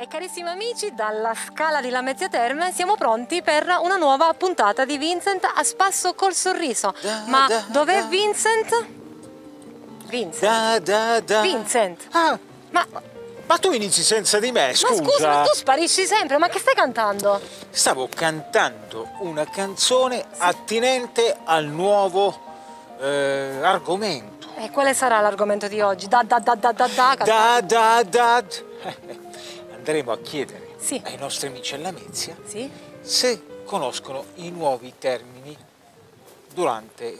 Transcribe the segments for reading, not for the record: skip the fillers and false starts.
E carissimi amici, dalla Scala di Lamezia Terme siamo pronti per una nuova puntata di Vincent a spasso col sorriso. Ma dov'è Vincent? Vincent. Ah, Ma tu inizi senza di me, scusa. Ma scusa, ma tu sparisci sempre, ma che stai cantando? Stavo cantando una canzone attinente al nuovo argomento. E quale sarà l'argomento di oggi? Andremo a chiedere Sì. ai nostri amici a Lamezia Sì? se conoscono i nuovi termini durante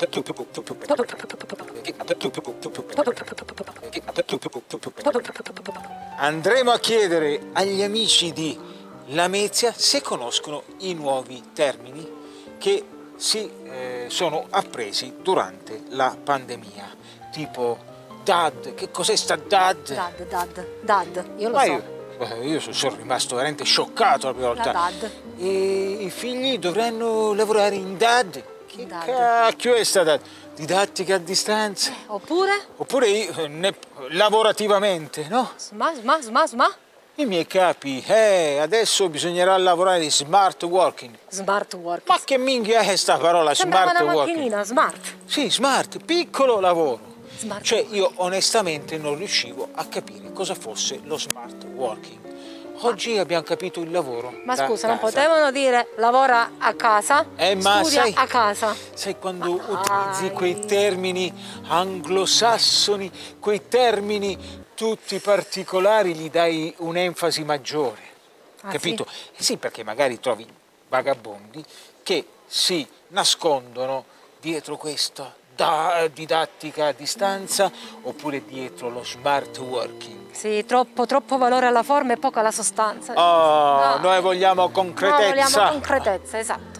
andremo a chiedere agli amici di Lamezia se conoscono i nuovi termini che si sono appresi durante la pandemia, tipo dad. Che cos'è sta dad? Dad, io lo so. Io sono rimasto veramente scioccato la prima volta. La dad. E i figli dovranno lavorare in dad? Che Dad. cacchio è sta dad? Didattica a distanza? Oppure? Oppure lavorativamente, no? Sma? I miei capi, adesso bisognerà lavorare in smart working. Smart work. Ma che minchia è sta parola Sembrava smart una working? macchinina, smart. Sì, smart, piccolo lavoro. Smart. Cioè io onestamente non riuscivo a capire cosa fosse lo smart working. Oggi abbiamo capito il lavoro. Ma da scusa, non casa. potevano dire lavora a casa, Ma studia sai, a casa. sai quando utilizzi quei termini anglosassoni, quei termini tutti particolari, gli dai un'enfasi maggiore, capito? Sì? Sì, perché magari trovi vagabondi che si nascondono dietro questa didattica a distanza oppure dietro lo smart working. Sì, troppo valore alla forma e poco alla sostanza. Oh, noi vogliamo concretezza. No, vogliamo concretezza, esatto.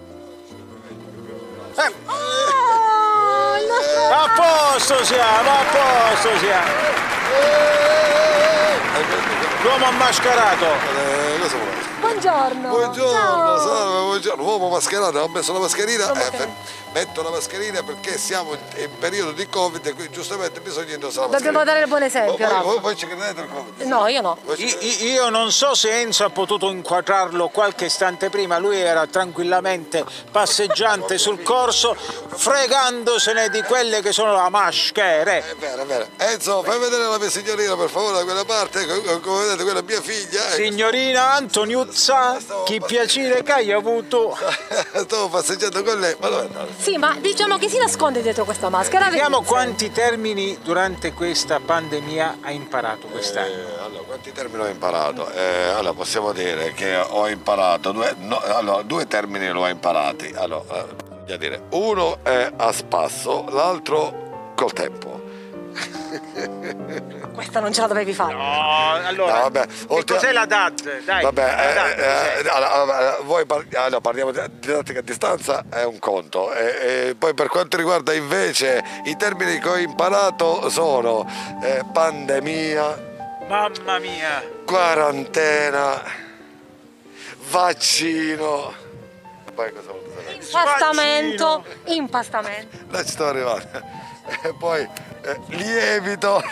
A posto siamo, a posto siamo. L'uomo mascherato. Cosa vuole? Buongiorno. Buongiorno, Ciao. salve, buongiorno. L'uomo mascherato, ho messo la mascherina. Come che? Metto la mascherina perché siamo in periodo di Covid e quindi giustamente bisogna indossare la mascherina. Dobbiamo dare il buon esempio, Rafa. Voi ci credete al Covid? No, io no. Io non so se Enzo ha potuto inquadrarlo qualche istante prima, lui era tranquillamente passeggiante sul corso, fregandosene di quelle che sono le maschere. È vero, è vero. Enzo, fai vedere la mia signorina per favore da quella parte, come vedete quella è mia figlia. Signorina Antoniuzza, che piacere che hai avuto. Stavo passeggiando con lei, ma dove è andata? Sì, ma diciamo che si nasconde dietro questa maschera. Vediamo Vincent. quanti termini durante questa pandemia hai imparato quest'anno. Allora, quanti termini ho imparato? Allora, possiamo dire che ho imparato due termini l'ho imparati. Allora, bisogna dire, uno è a spasso, l'altro col tempo. Questa non ce la dovevi fare. No, allora, No, vabbè, che cos'è la DAD? Dai, Vabbè, la DAD, cos'è? parliamo di didattica a distanza, è un conto. E poi per quanto riguarda invece i termini che ho imparato sono pandemia, Mamma mia! quarantena, vaccino. Poi cosa vuol dire? Impastamento. Là ci sto arrivando. E poi lievito,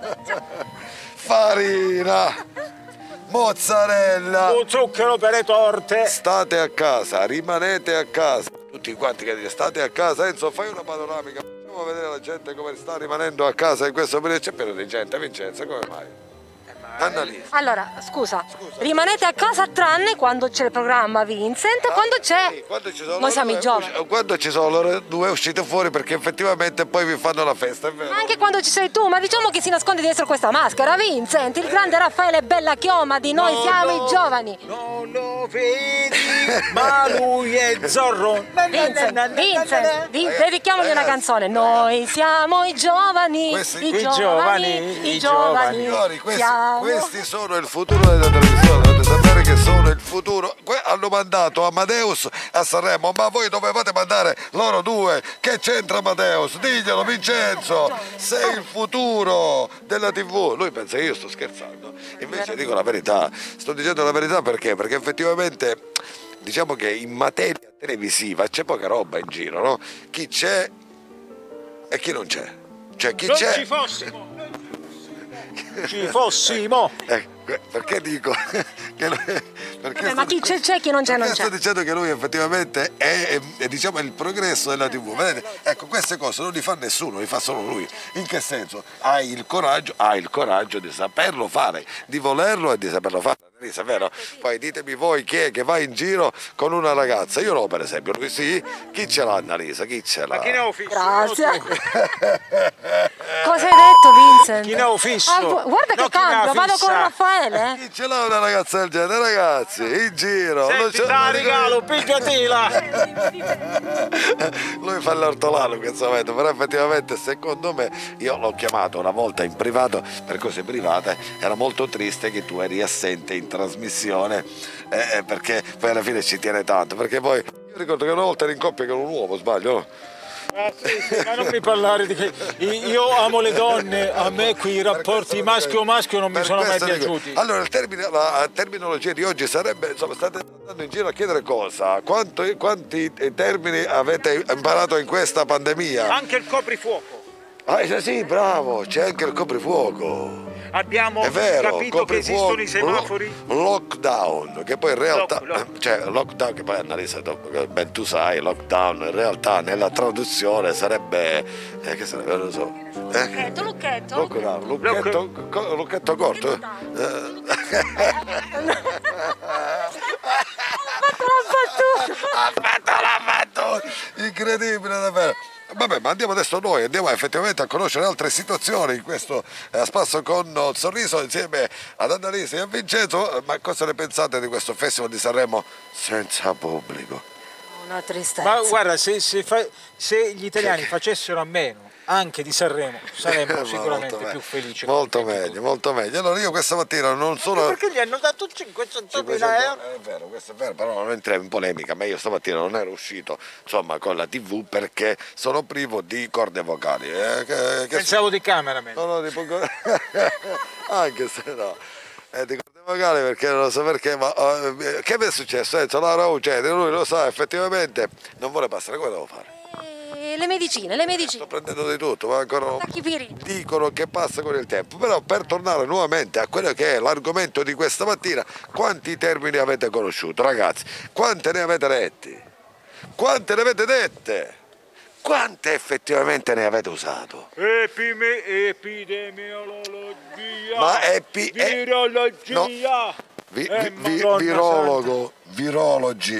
farina, mozzarella. Un zucchero per le torte. State a casa, rimanete a casa. Tutti quanti che dite state a casa. Enzo, fai una panoramica. Facciamo vedere la gente come sta rimanendo a casa in questo periodo. C'è pieno di gente, Vincenzo, come mai? Annalisa. Allora, scusa, rimanete a casa tranne quando c'è il programma Vincent e quando c'è. Sì, quando ci sono Noi siamo i giovani. Quando ci sono loro due uscite fuori perché effettivamente poi vi fanno la festa, è vero? Ma anche quando ci sei tu, ma diciamo che si nasconde dietro questa maschera, Vincent, il grande Raffaele Bella Chioma di Noi siamo i giovani. Non lo vedi, ma lui è Zorro. Vincent, dedichiamogli una canzone. Noi siamo i giovani, i giovani. Signori, siamo. questi sono il futuro della televisione, dovete sapere che sono il futuro. Hanno mandato Amadeus a Sanremo, ma voi dovevate mandare loro due. Che c'entra Amadeus? Diglielo Vincenzo, sei il futuro della TV. Lui pensa che io sto scherzando, invece dico la verità, sto dicendo la verità perché effettivamente diciamo che in materia televisiva c'è poca roba in giro, no? Chi c'è e chi non c'è. Cioè chi Non c'è. ci fossimo. ci fossimo. Perché dico che lui, Vabbè, ma chi c'è, chi non c'è, non c'è. Sto dicendo che lui effettivamente è, diciamo, il progresso della TV. Vedete? Ecco, queste cose non li fa nessuno, li fa solo lui. In che senso? Hai il coraggio di saperlo fare, di volerlo e di saperlo fare. È vero? Poi ditemi voi chi è che va in giro con una ragazza. Io no, per esempio, lui sì. Chi ce l'ha, Annalisa? Chi ce l'ha? Ma chi ne ho fisso? Grazie. Cosa hai detto, Vincent? Chi ne ho fisso? Guarda che No, chi ne ha cambio, vado con fissa? Raffaele. Chi ce l'ha una ragazza del genere, ragazzi? In giro. Senti, te la regalo, pigliatela. Lui fa l'ortolano in questo momento, però effettivamente secondo me, io l'ho chiamato una volta in privato per cose private, era molto triste che tu eri assente in trasmissione, perché poi alla fine ci tiene tanto, perché poi io ricordo che una volta eri in coppia con un uomo, sbaglio, no? Ah, sì, ma non mi parlare di che io amo le donne, a me qui i rapporti maschio-maschio non mi sono mai piaciuti. Allora la terminologia di oggi sarebbe, insomma, state andando in giro a chiedere cosa? Quanti termini avete imparato in questa pandemia? Anche il coprifuoco. Ah, sì, bravo, c'è anche il coprifuoco. Abbiamo È vero, capito che esistono i semafori. Lockdown, che poi in realtà, cioè lockdown, che poi Annalisa, ben tu sai, lockdown in realtà nella traduzione sarebbe, che sarebbe, non lo so. Lucchetto. Lucchetto corto. Ha fatto la battuta! Incredibile davvero! Vabbè, ma andiamo adesso noi, andiamo effettivamente a conoscere altre situazioni in questo spasso con Sorriso insieme ad Annalisa e a Vincenzo. Ma cosa ne pensate di questo Festival di Sanremo senza pubblico? Una tristezza. Ma guarda, se gli italiani facessero a meno anche di Sanremo saremmo sicuramente più felici. Molto meglio, molto meglio. Allora io questa mattina non sono... Perché gli hanno dato 500.000 euro? È vero, questo è vero, però non entriamo in polemica, ma io stamattina non ero uscito, insomma, con la TV perché sono privo di corde vocali. Pensavo di cameraman. No, anche se no. Di corde vocali perché non lo so perché, ma che mi è successo? Laura Uccelli, lui lo sa, effettivamente non vuole passare, come devo fare? Le medicine. Sto prendendo di tutto, ma ancora dicono che passa con il tempo. Però per tornare nuovamente a quello che è l'argomento di questa mattina, quanti termini avete conosciuto, ragazzi? Quante ne avete letti? Quante ne avete dette? Quante effettivamente ne avete usato? Epidemiologia. Ma virologia. Virologi,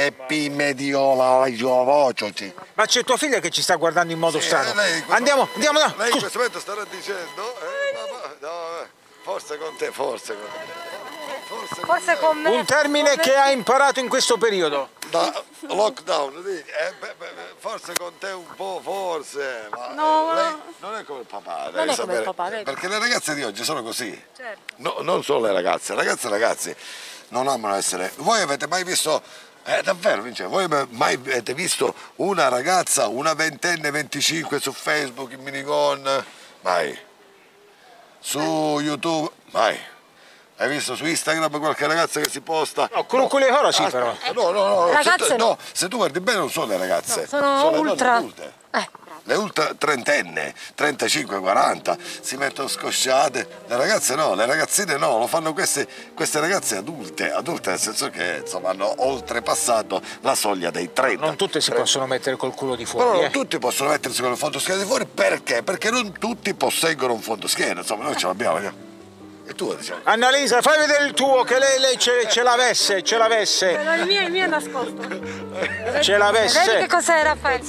epimediologi. Ma c'è tua figlia che ci sta guardando in modo strano. Andiamo. Lei in questo momento starà dicendo, forse con te. Forse con me. Un termine che ha imparato in questo periodo. Da lockdown, forse con te un po', forse. Ma No, lei non è come il papà. Non è come il papà, vedi? Perché le ragazze di oggi sono così. Certo. No, non solo le ragazze, ragazzi non amano essere. Voi avete mai visto, davvero Vincenzo, voi mai avete visto una ragazza, una ventenne, 25 su Facebook in minigonna? Mai. Su YouTube? Mai. Hai visto su Instagram qualche ragazza che si posta? No, con quelle ora sì, però. No. Ragazze Se tu guardi bene non sono le ragazze. No, sono le ultra. adulte. Le ultra trentenne, 35-40, si mettono scosciate. Le ragazze no, le ragazzine no, lo fanno queste ragazze adulte nel senso che insomma hanno oltrepassato la soglia dei 30. Non tutte si possono mettere col culo di fuori. Però non tutti possono mettersi con il fondoschiena di fuori, perché? Perché non tutti posseggono un fondoschiena, insomma noi ce l'abbiamo. E tu diciamo. Annalisa, fai vedere il tuo, che lei ce l'avesse. Il mio è nascosto. Ce l'avesse. Vedi che cos'è, Raffaele?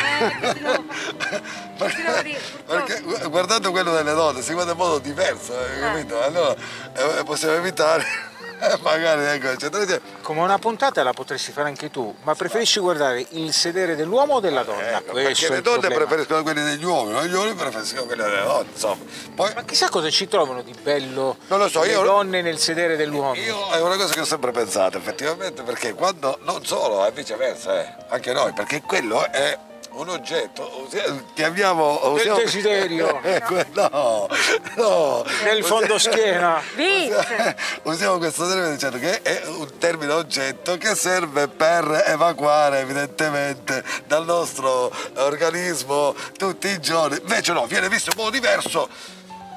Perché guardando quello delle donne si guarda in modo diverso, capito? Allora possiamo evitare. Magari eccetera. Come una puntata la potresti fare anche tu, ma preferisci guardare il sedere dell'uomo o della donna? Perché le donne preferiscono quelli degli uomini, gli uomini preferiscono quelli delle donne, insomma. Poi, ma chissà cosa ci trovano di bello non lo so, le donne nel sedere dell'uomo. Io è una cosa che ho sempre pensato, effettivamente, perché quando, non solo, viceversa, anche noi, perché quello è un oggetto, chiamiamo... Del desiderio. No. Nel fondoschiena. Usiamo questo termine dicendo che è un termine oggetto che serve per evacuare evidentemente dal nostro organismo tutti i giorni. Invece no, viene visto in modo diverso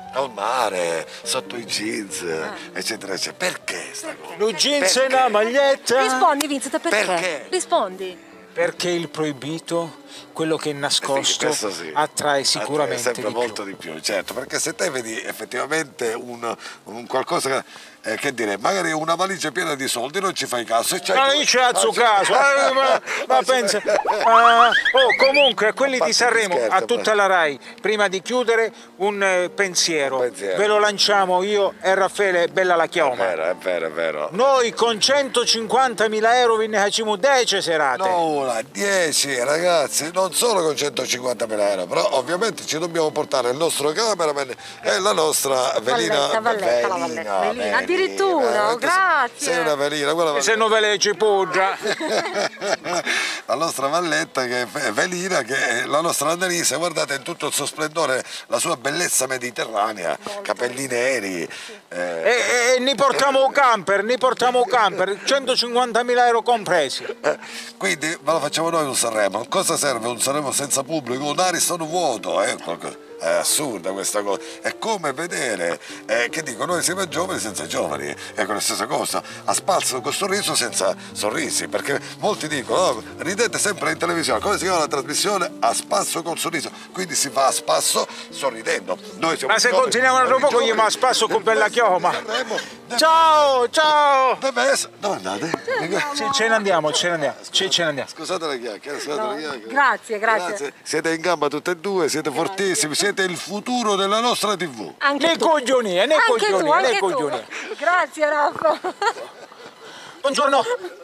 al mare, sotto i jeans, eccetera, eccetera. Perché sta cosa? Lo jeans e una maglietta. Rispondi, Vincent, perché? Perché? Rispondi. Perché il proibito, quello che è nascosto, Questo sì. attrae sicuramente sempre di molto più. di più, certo, perché se te vedi effettivamente un qualcosa che dire, magari una valigia piena di soldi non ci fai caso. E Ma non c'è a suo caso, ma pensa. Comunque, a quelli di Sanremo, a tutta la RAI, prima di chiudere, un pensiero. Ve lo lanciamo io e Raffaele Bella la chioma. È vero, è vero. Noi con 150.000 euro vi ne facciamo 10 serate. No, una, 10 ragazzi, non solo con 150.000 euro, però ovviamente ci dobbiamo portare il nostro cameraman e la nostra velina. Velina, addirittura, grazie. Sei una velina, E se non ve le ci poggia. La nostra valletta che è velina, che è la nostra Annalisa, guardate in tutto il suo splendore, la sua bellezza mediterranea, capelli neri. E ne portiamo un camper, 150.000 euro compresi. Quindi ve lo facciamo noi un Sanremo. Cosa serve un Sanremo senza pubblico? Un Ariston vuoto, è assurda questa cosa. È come vedere, che dico, noi siamo giovani senza giovani, ecco la stessa cosa, a spazio con sorriso senza sorrisi, perché molti dicono, oh, ridete sempre in televisione, come si chiama la trasmissione? A spasso col sorriso, quindi si fa a spasso sorridendo. Noi siamo Ma se giovani, continuiamo un poco gli a spasso con Bella chioma. Sanremo, Ciao, ciao. dove andate? Ce ne andiamo. Scusate la chiacchiera, Grazie. Siete in gamba tutte e due, siete fortissimi, siete il futuro della nostra TV. Anche Né tu. coglioni, né Anche tu, coglioni, anche né tu. coglioni. Grazie, Raffa. Buongiorno.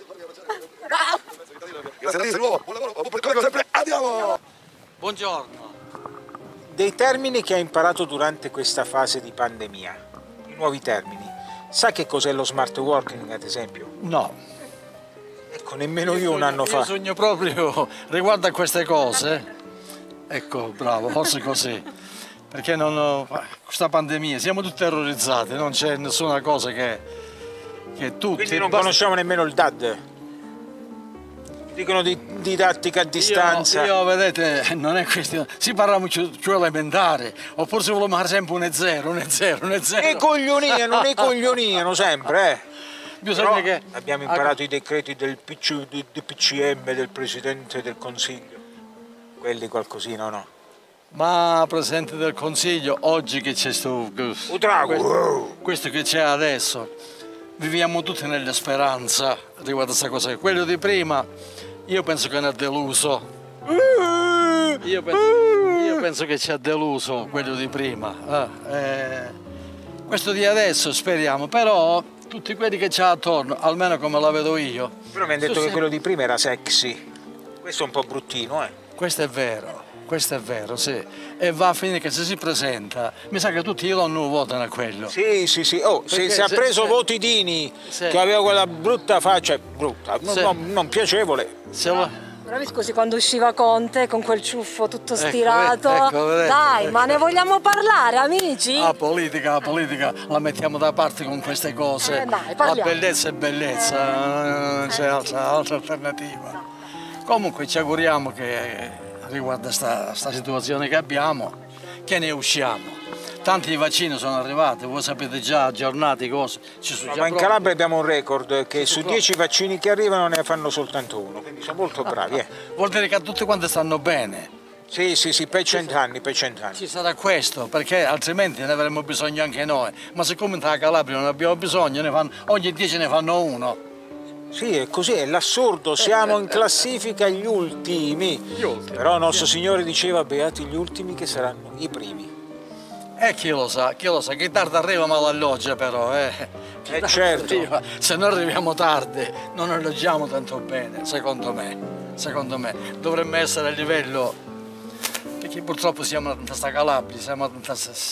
Andiamo! Buongiorno. Dei termini che ha imparato durante questa fase di pandemia, i nuovi termini. Sa che cos'è lo smart working, ad esempio? No. Ecco, nemmeno io un anno Io fa. sogno proprio riguardo a queste cose. Ecco, bravo, forse così. Perché questa pandemia, siamo tutti terrorizzati, non c'è nessuna cosa che tutti... Quindi non conosciamo nemmeno il DAD. Dicono di didattica a distanza. Io, vedete, non è questione... Si parla molto più elementare, oppure si vuole fare sempre un e zero. Ne coglioniano sempre, Bisogna Però che... abbiamo imparato i decreti del PCM, del Presidente del Consiglio. Quelli qualcosina o no? Ma Presidente del Consiglio, oggi che c'è questo che c'è adesso, viviamo tutti nella speranza riguardo a questa cosa. Quello di prima, io penso che ne ha deluso. Io penso che ci ha deluso quello di prima. Questo di adesso speriamo, però tutti quelli che c'ha attorno, almeno come la vedo io. Però mi hanno detto che quello di prima era sexy. Questo è un po' bruttino, Questo è vero, sì. E va a finire che se si presenta, mi sa che tutti non votano a quello. Sì. Oh, se ha preso voti Dini, che aveva quella brutta faccia, non piacevole. Però mi scusi, quando usciva Conte con quel ciuffo tutto stirato, vedete. dai, ma ne vogliamo parlare, amici? La politica la mettiamo da parte con queste cose. Dai, la parliamo. bellezza è bellezza, non c'è altra alternativa. Comunque ci auguriamo che riguardo a sta situazione che abbiamo, che ne usciamo. Tanti vaccini sono arrivati, voi sapete già, aggiornati, cose. Ma in Calabria abbiamo un record che su 10 vaccini che arrivano ne fanno soltanto uno, quindi siamo molto bravi. Vuol dire che tutti quanti stanno bene. Sì, per 100 anni. Ci sarà questo, perché altrimenti ne avremmo bisogno anche noi. Ma siccome in Calabria non abbiamo bisogno, ogni 10 ne fanno uno. Sì, è così, è l'assurdo, siamo in classifica gli ultimi. Però il nostro Signore diceva, beati gli ultimi che saranno i primi. Chi lo sa, che tardi arriva ma l'alloggia però, Certo. Arriva. Se noi arriviamo tardi non alloggiamo tanto bene, secondo me. Dovremmo essere a livello, perché purtroppo siamo in questa Calabria, siamo in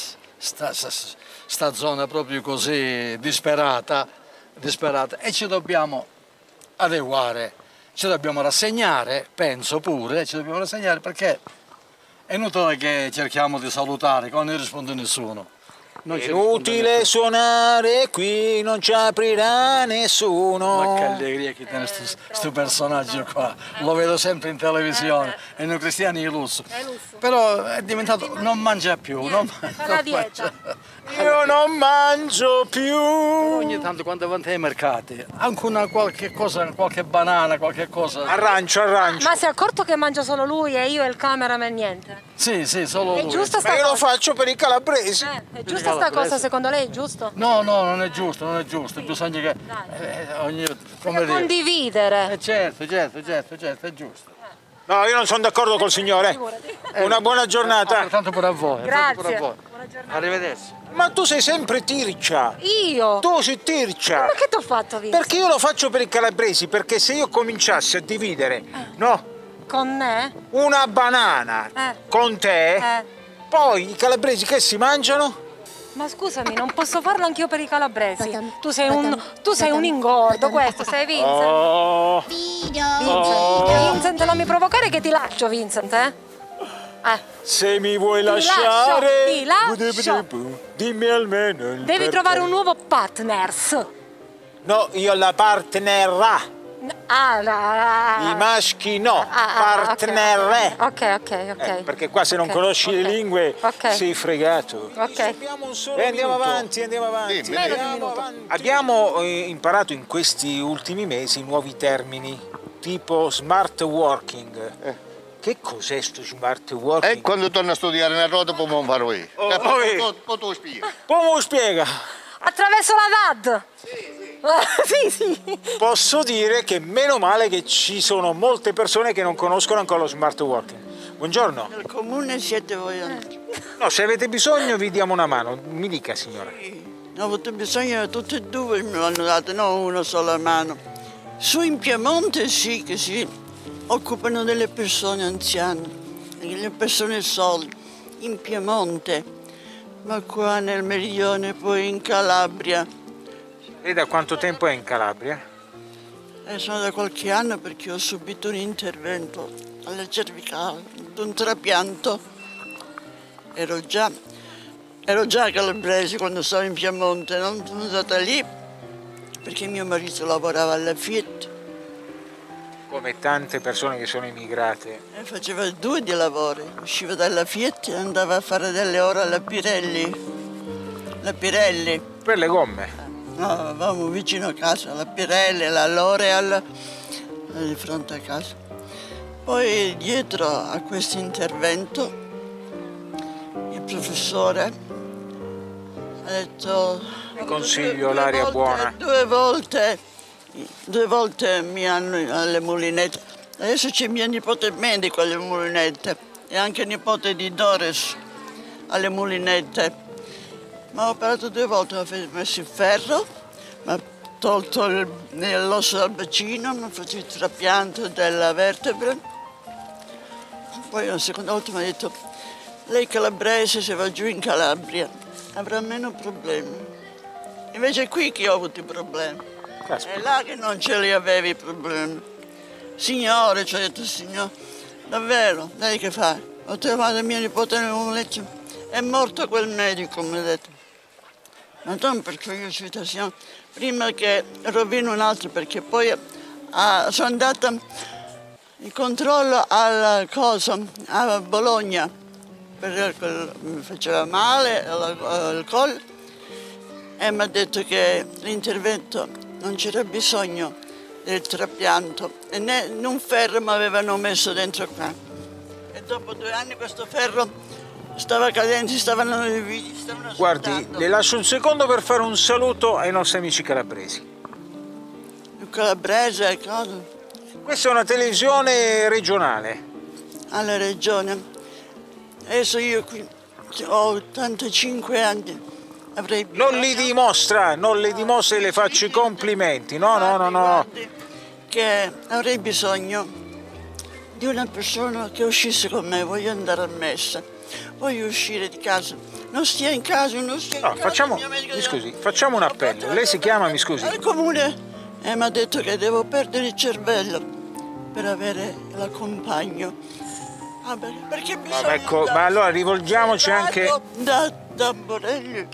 sta zona proprio così disperata e ci dobbiamo adeguare, ci dobbiamo rassegnare, penso pure, perché è inutile che cerchiamo di salutare, che non risponde nessuno. Non ci Inutile risponde suonare qui, non ci aprirà nessuno. nessuno. Ma che allegria che tiene questo personaggio qua. Lo vedo sempre in televisione. È un cristiano illuso. Però è diventato, non mangia più. Non Fa la dieta. Io non mangio più. Ogni tanto quando va ai mercati, anche una qualche cosa, qualche banana, qualche cosa. Arrancio. Ma si è accorto che mangia solo lui e io e il cameraman niente? Sì, solo È lui. giusto Ma sta io lo cosa? faccio per i calabresi. È giusta sta cosa secondo lei, giusto? No, non è giusto. Bisogna che come dire. Condividere. Certo, è giusto. No, io non sono d'accordo col signore. Una buona giornata. Altrettanto pure a voi. altrettanto pure a Grazie. voi. Arrivederci. Ma tu sei sempre tircia. Io? Tu sei tircia. Ma che ti ho fatto, Vince? Perché io lo faccio per i calabresi, perché se io cominciassi a dividere, no, Con me? una banana con te, poi i calabresi che si mangiano? Ma scusami, non posso farlo anch'io per i calabresi. Tu sei un ingordo, questo, sei Vincent. Oh, Vincent, non mi provocare che ti lascio, Vincent, se mi vuoi lascio, lasciare, ti lascio. dimmi almeno il Devi perché. trovare un nuovo partners. No, io la partnerà. I maschi no, partner. Ok. Perché qua se non conosci le lingue sei fregato. Ok. Andiamo avanti. Abbiamo imparato in questi ultimi mesi nuovi termini, tipo smart working. Che cos'è sto smart working? E quando torno a studiare nel roto poi non farò io. Poi tu spieghi. Come lo spiega? Attraverso la VAD. Sì. Posso dire che meno male che ci sono molte persone che non conoscono ancora lo smart working. Buongiorno. Nel comune siete voi anche. No, se avete bisogno vi diamo una mano. Mi dica, signora. Ho avuto bisogno, tutte e due mi hanno dato, non una sola mano. Su in Piemonte sì, che si occupano delle persone anziane, delle persone sole, in Piemonte, ma qua nel meridione, poi in Calabria. Lei da quanto tempo è in Calabria? Sono da qualche anno perché ho subito un intervento alle cervicali, un trapianto. Ero già calabrese quando stavo in Piemonte, non sono andata lì perché mio marito lavorava alla Fiat. Come tante persone che sono immigrate. E faceva due di lavori, usciva dalla Fiat e andava a fare delle ore alla Pirelli. La Pirelli. Per le gomme. No, avevamo vicino a casa, la Pirelli, la L'Oreal, di fronte a casa. Poi dietro a questo intervento il professore ha detto... Consiglio l'aria buona. Due volte mi hanno alle mulinette. Adesso c'è mia nipote medico alle mulinette e anche nipote di Doris alle mulinette. Mi ha operato 2 volte, mi ha messo il ferro, mi ha tolto l'osso dal bacino, mi ha fatto il trapianto della vertebra. Poi una seconda volta mi ha detto, lei calabrese se va giù in Calabria avrà meno problemi. Invece è qui che ho avuto i problemi. Caspita. È là che non ce li avevi i problemi. Signore, ci ha detto signore, davvero, lei che fa? Ho trovato mio nipote in un letto, è morto quel medico, mi ha detto. Ma non perché io ci siamo, prima che rovino un altro, perché poi sono andata in controllo a Bologna, perché mi faceva male il collo e mi ha detto che l'intervento non c'era bisogno del trapianto e un ferro mi avevano messo dentro qua. E dopo 2 anni questo ferro stava cadendo, stavano Guardi, aspettando. le lascio un secondo per fare un saluto ai nostri amici calabresi. Il calabrese, cosa? Questa è una televisione regionale. Alla regione. Adesso io qui ho 85 anni, avrei bisogno... Non le dimostra e le faccio i complimenti. No. Guardi, che avrei bisogno di una persona che uscisse con me, voglio andare a messa, voglio uscire di casa, non stia in casa, non stia in No, casa. il mio medico mi dice, scusi, facciamo un appello. Lei si chiama, mi scusi? Al comune e mi ha detto che devo perdere il cervello per avere la compagno. Perché bisogna ecco, ma allora rivolgiamoci anche... Da Borelli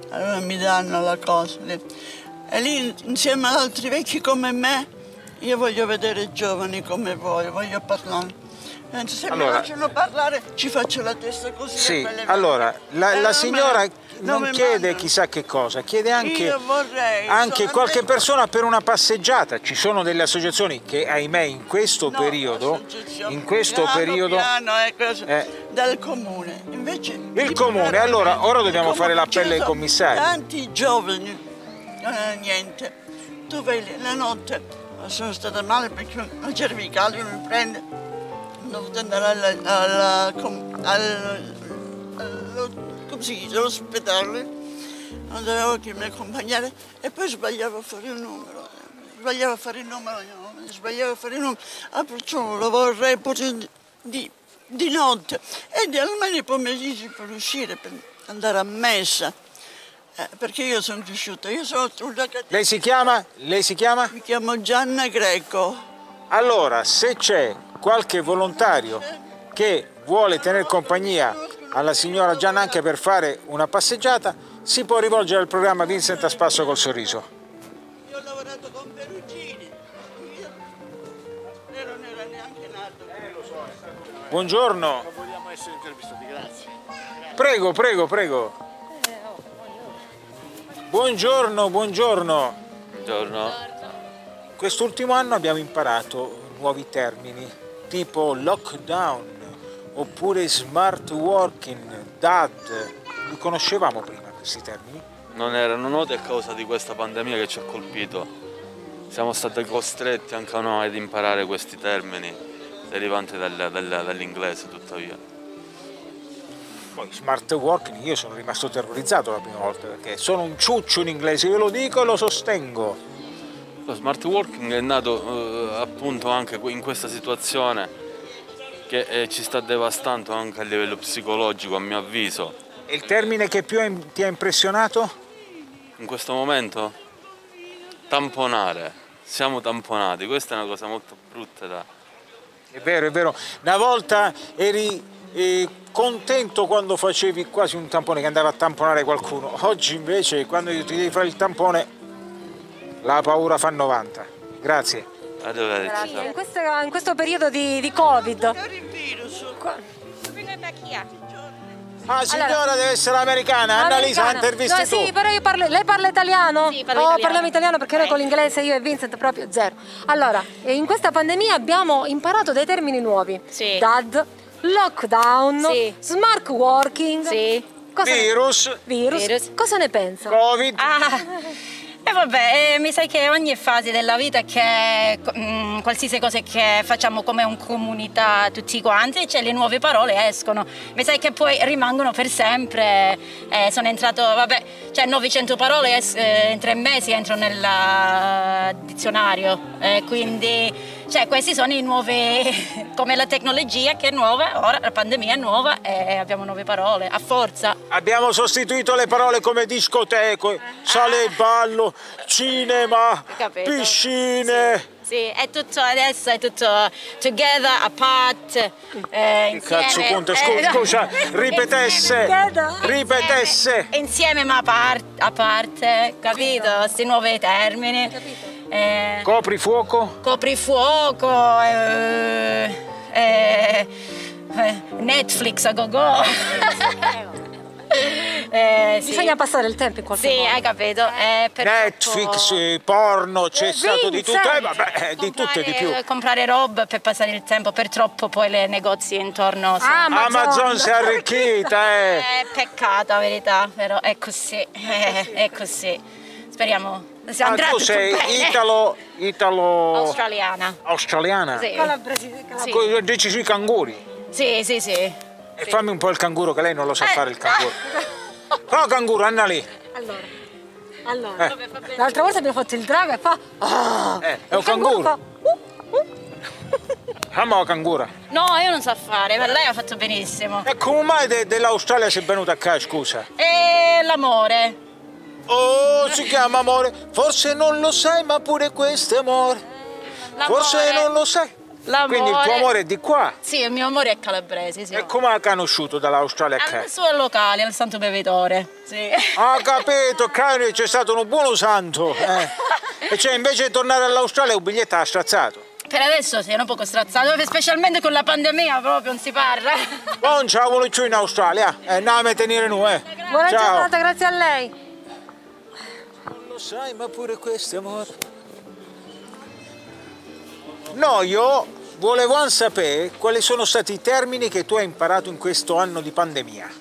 allora mi danno la cosa lì. E lì insieme ad altri vecchi come me, io voglio vedere i giovani come voi, voglio parlare. Se Allora, mi lasciano parlare ci faccio la testa così. Sì, e poi le allora, vedo. la signora non non mi chiede mandano. chissà che cosa, chiede anche, Io vorrei anche qualche solamente- persona per una passeggiata. Ci sono delle associazioni che, ahimè, in questo No, periodo, associazioni, piano, cose del comune. Invece il comune, allora, ora dobbiamo fare l'appello ai commissari. Tanti giovani, niente. Tu vedi, la notte sono stata male perché la cervicale mi prende. Ho dovuto andare come si dice, all'ospedale. Non dovevo che mi accompagnare e poi sbagliavo a fare il numero. Sbagliavo a fare il numero. Ah, perciò lo vorrei pure di notte e almeno i pomeriggi per uscire, per andare a messa. Perché io sono cresciuta, io sono una Lei si chiama? Lei si chiama? Mi chiamo Gianna Greco. Allora, se c'è qualche volontario che vuole tenere compagnia alla signora Gianna anche per fare una passeggiata, si può rivolgere al programma Vincent a spasso col sorriso. Io ho lavorato con Perugini. Lei non era neanche nato. Buongiorno. Vogliamo essere intervistati, grazie. Prego, prego, prego. Buongiorno, buongiorno. Buongiorno. Quest'ultimo anno abbiamo imparato nuovi termini, tipo lockdown, oppure smart working, DAD. Li conoscevamo prima questi termini? Non erano noti a causa di questa pandemia che ci ha colpito. Siamo stati costretti anche noi ad imparare questi termini derivanti dall'inglese, tuttavia. Poi smart working, io sono rimasto terrorizzato la prima volta perché sono un ciuccio in inglese, io lo dico e lo sostengo. Lo smart working è nato appunto anche in questa situazione che ci sta devastando anche a livello psicologico, a mio avviso. E il termine che più ti ha impressionato? In questo momento? Tamponare. Siamo tamponati, questa è una cosa molto brutta da... È vero, è vero. Una volta eri contento quando facevi quasi un tampone che andava a tamponare qualcuno. Oggi invece quando ti devi fare il tampone la paura fa 90. Grazie. Arrivederci. ciao. In questo periodo di Covid. Ah, signora, deve essere americana. Annalisa, la intervisti no, tu. sì, però lei parla italiano? Sì, parlo italiano. Parliamo italiano perché noi con l'inglese, io e Vincent, proprio zero. Allora, in questa pandemia abbiamo imparato dei termini nuovi. Sì. DAD, lockdown, Sì. smart working. Sì. Virus. Virus. Cosa ne pensa? Covid. E vabbè, mi sa che ogni fase della vita, che qualsiasi cosa che facciamo come un comunità tutti quanti, cioè le nuove parole escono. Mi sa che poi rimangono per sempre. Sono entrato, vabbè, cioè 900 parole in 3 mesi entrano nel dizionario. Quindi, cioè, questi sono i nuovi, come la tecnologia che è nuova, ora la pandemia è nuova e abbiamo nuove parole, a forza. Abbiamo sostituito le parole come discoteche, sale e ballo, cinema, Capito? piscine. Sì, è tutto adesso, è tutto together, apart, Che insieme. cazzo conta? Scusa, ripetesse. Insieme ma a parte, capito? Questi nuovi termini. Coprifuoco? Coprifuoco, Netflix a go-go. Sì. Bisogna passare il tempo in qualche Sì, modo. hai capito? Netflix, porno, c'è stato di tutto, vabbè, di tutto e di più. Comprare roba per passare il tempo, purtroppo poi le negozi intorno sono... Amazon si è arricchita, Peccato, la verità, però è così, è così. Speriamo si andrà tu tutto sei bene. australiana? Sì. Sì. Dici sui canguri? Sì, sì, sì. E fammi un po' il canguro, che lei non lo sa fare il canguro. No, canguro, Annalì. Allora. L'altra volta abbiamo fatto il drago e fa... È un canguro. Fammi cangura. No, io non so fare, ma lei ha fatto benissimo. E come mai dell'Australia sei venuta qua, scusa? E l'amore. Oh, si chiama amore. Forse non lo sai, ma pure questo è amore. Forse non lo sai. Quindi il tuo amore è di qua. Sì, il mio amore è calabrese, sì. E come ha conosciuto dall'Australia a Al qua? suo locale, al Santo Bevitore, sì. Ho capito, caro, c'è stato un buono santo. E cioè invece di tornare all'Australia un biglietto ha strazzato. Per adesso sì, è un poco strazzato, specialmente con la pandemia proprio non si parla. Buon ciao, voglio giù in Australia. No, me tenere noi, Buona Ciao. giornata, grazie a lei. Non lo sai, ma pure questo è amore. No, io volevo sapere quali sono stati i termini che tu hai imparato in questo anno di pandemia.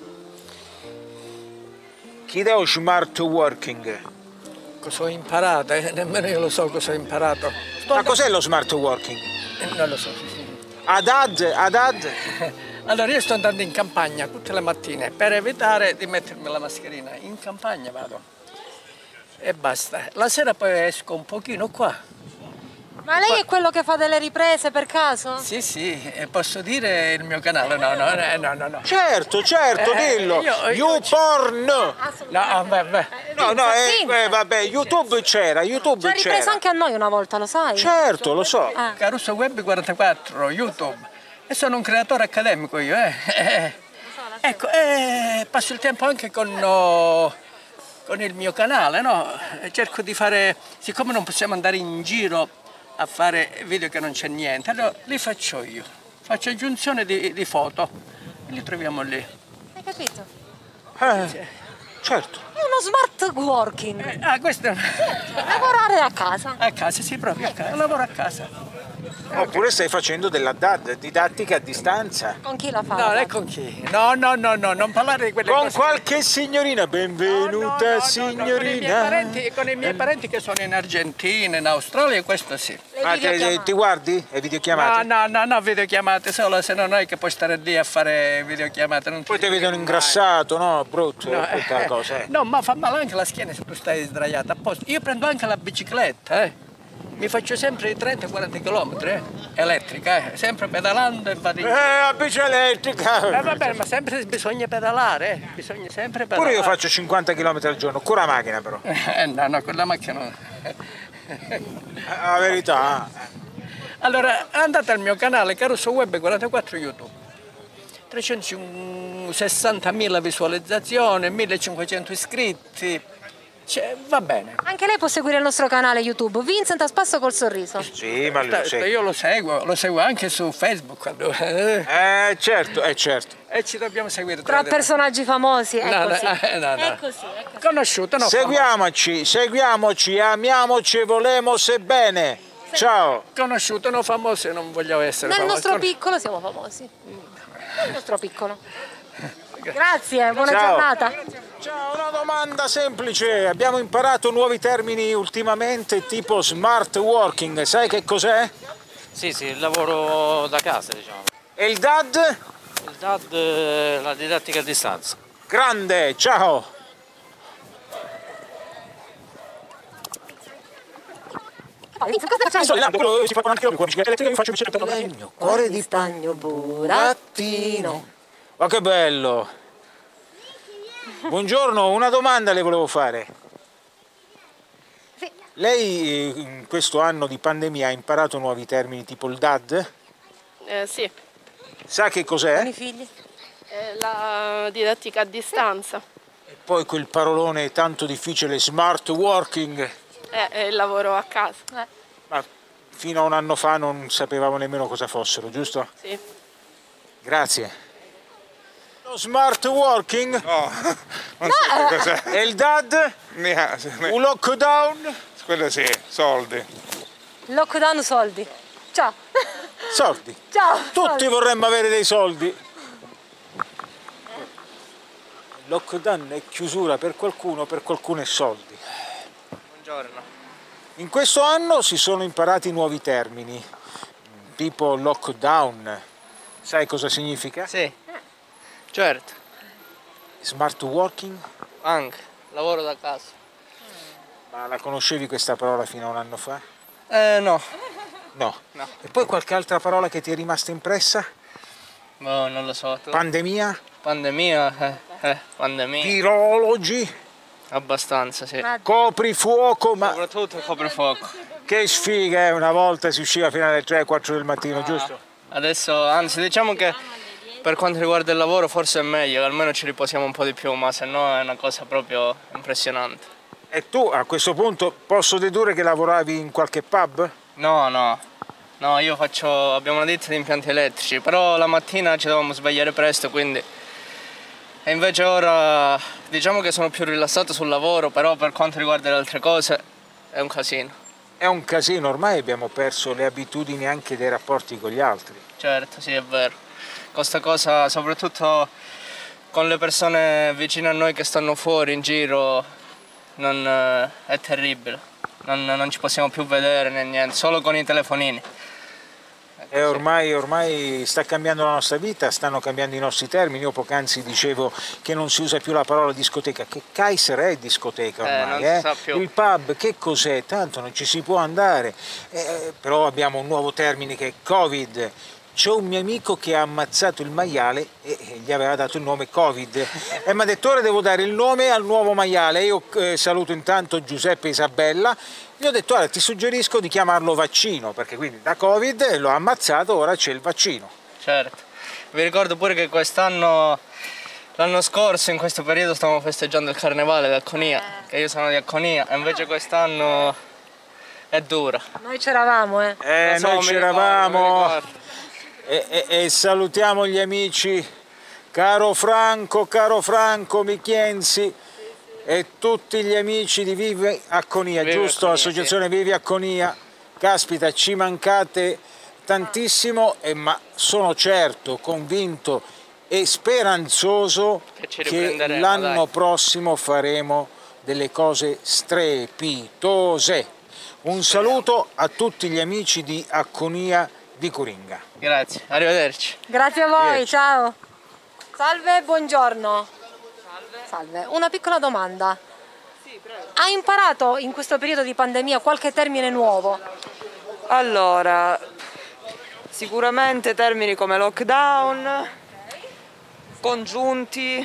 Chi è smart working? Cosa ho imparato? Nemmeno io lo so cosa ho imparato. Ma cos'è lo smart working? Non lo so. Adad? Allora io sto andando in campagna tutte le mattine per evitare di mettermi la mascherina. In campagna vado e basta. La sera poi esco un pochino qua. Ma lei è quello che fa delle riprese per caso? Sì, sì, e posso dire il mio canale? No. Certo, dillo. YouPorn. No, vabbè. No, vabbè, YouTube c'era, Ci ha ripreso anche a noi una volta, lo sai? Certo, lo so. Caruso Web 44, YouTube. E sono un creatore accademico io, Ecco, passo il tempo anche con il mio canale, no? Cerco di fare, siccome non possiamo andare in giro a fare video che non c'è niente, allora li faccio io. Faccio aggiunzione di foto e li troviamo lì. Hai capito? Certo. È uno smart working. Questo è... Lavorare a casa. A casa, sì, proprio a casa. Lavoro a casa. Oppure stai facendo della DAD, didattica a distanza. Con chi la fa? No, è con chi? No, non parlare di quelle Con cose. qualche signorina, benvenuta signorina. Con i miei parenti che sono in Argentina, in Australia, questo sì. Ma ti guardi le videochiamate? No, videochiamate solo, se no noi che puoi stare lì a fare videochiamate. Non Poi ti vedono ingrassato, no? Brutto, brutta cosa. No, ma fa male anche la schiena se tu stai sdraiata apposta. Io prendo anche la bicicletta, Mi faccio sempre i 30-40 km, elettrica, sempre pedalando e vado in... La bici elettrica! Vabbè, ma sempre bisogna pedalare, bisogna sempre pedalare. Pure io faccio 50 km al giorno, con la macchina però. No, con la macchina no. La verità. Allora, andate al mio canale Caruso Web 44 YouTube. 360.000 visualizzazioni, 1.500 iscritti. Va bene. Anche lei può seguire il nostro canale YouTube, Vincent a spasso col sorriso. Sì, ma lo sei. Io lo seguo anche su Facebook. Certo. E ci dobbiamo seguire Tra personaggi famosi, è così. È così. Conosciuto, no? Seguiamoci, amiamoci, volemos bene. Ciao. Conosciuto, no famoso, non voglio essere Nel famoso. nostro piccolo siamo famosi. Nel nostro piccolo. Grazie, buona giornata. Ciao, una domanda semplice. Abbiamo imparato nuovi termini ultimamente, tipo smart working. Sai che cos'è? Sì, il lavoro da casa, diciamo. E il DAD? Il DAD, la didattica a distanza. Grande, ciao. Il mio cuore di stagno burattino. Ma che bello. Buongiorno, una domanda le volevo fare. Sì. Lei in questo anno di pandemia ha imparato nuovi termini tipo il DAD? Sì, Sa che Con cos'è? i figli? la didattica a distanza E poi quel parolone tanto difficile, smart working. è il lavoro a casa. Ma fino a un anno fa non sapevamo nemmeno cosa fossero, giusto? Sì. Grazie. Lo smart working? No, non so che cos'è. E il DAD? Un lockdown? Quello sì, soldi. Lockdown soldi. Ciao. Soldi. Ciao. Tutti soldi. vorremmo avere dei soldi. Lockdown è chiusura per qualcuno è soldi. Buongiorno. In questo anno si sono imparati nuovi termini, tipo lockdown. Sai cosa significa? Sì, certo, Smart working? anche, lavoro da casa. Ma la conoscevi questa parola fino a un anno fa? No. No. E poi qualche altra parola che ti è rimasta impressa? Boh, non lo so. Tu? Pandemia? Pandemia? Pandemia. Virologi? Abbastanza, sì. Coprifuoco, ma... Soprattutto il coprifuoco. Che sfiga, una volta si usciva fino alle 3-4 del mattino, giusto? Adesso, anzi, diciamo che per quanto riguarda il lavoro forse è meglio, almeno ci riposiamo un po' di più, ma se no è una cosa proprio impressionante. E tu a questo punto posso dedurre che lavoravi in qualche pub? No, io abbiamo una ditta di impianti elettrici, però la mattina ci dovevamo svegliare presto, quindi... E invece ora diciamo che sono più rilassato sul lavoro, però per quanto riguarda le altre cose è un casino. È un casino, ormai abbiamo perso le abitudini anche dei rapporti con gli altri. Certo, sì, è vero. Questa cosa, soprattutto con le persone vicine a noi che stanno fuori in giro, è terribile. Non ci possiamo più vedere né niente, solo con i telefonini. E ormai sta cambiando la nostra vita, stanno cambiando i nostri termini. Io poc'anzi dicevo che non si usa più la parola discoteca. Che Kaiser è discoteca ormai? Non si sa più. Il pub che cos'è? Tanto non ci si può andare. Però abbiamo un nuovo termine che è Covid. C'è un mio amico che ha ammazzato il maiale e gli aveva dato il nome Covid. E mi ha detto ora devo dare il nome al nuovo maiale. Io saluto intanto Giuseppe e Isabella. Gli ho detto ora ti suggerisco di chiamarlo vaccino, perché quindi da Covid l'ho ammazzato, ora c'è il vaccino. Certo. Vi ricordo pure che quest'anno, l'anno scorso in questo periodo stavamo festeggiando il carnevale di Acconia, che io sono di Acconia, e invece quest'anno è dura. Noi c'eravamo, Noi c'eravamo. E salutiamo gli amici, caro Franco Michienzi e tutti gli amici di Vivi Acconia, giusto? Acconia, Associazione sì. Vivi Acconia. Caspita, ci mancate tantissimo, ma sono certo, convinto e speranzoso che l'anno prossimo faremo delle cose strepitose. Un saluto a tutti gli amici di Acconia di Coringa. Grazie, arrivederci. Grazie a voi, ciao. Salve, buongiorno. Salve. Una piccola domanda. Sì, prego. Hai imparato in questo periodo di pandemia qualche termine nuovo? Allora, sicuramente termini come lockdown, congiunti,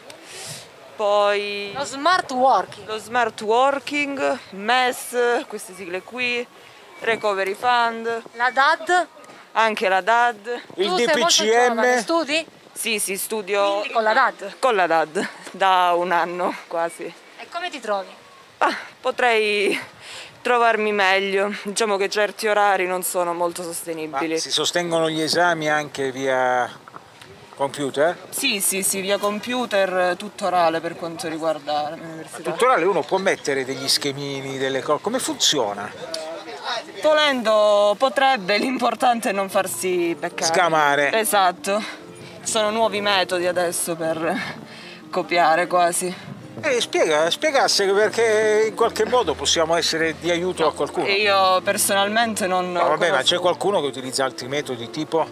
poi... Lo smart working. Lo smart working, MES, queste sigle qui, recovery fund. La DAD? Anche la DAD. Il tu sei molto giovane, studi? Sì, studio. Quindi con la DAD? Con la DAD, da un anno quasi. E come ti trovi? Potrei trovarmi meglio, diciamo che certi orari non sono molto sostenibili. Ma si sostengono gli esami anche via computer? Sì, via computer, tutto orale per quanto riguarda la mia università. Tutto orale uno può mettere degli schemini, delle cose, come funziona? Volendo potrebbe, l'importante è non farsi beccare. Sgamare. Esatto, ci sono nuovi metodi adesso per copiare quasi. Spiegasse perché in qualche modo possiamo essere di aiuto a qualcuno. Io personalmente non... No, vabbè, ma c'è qualcuno che utilizza altri metodi tipo?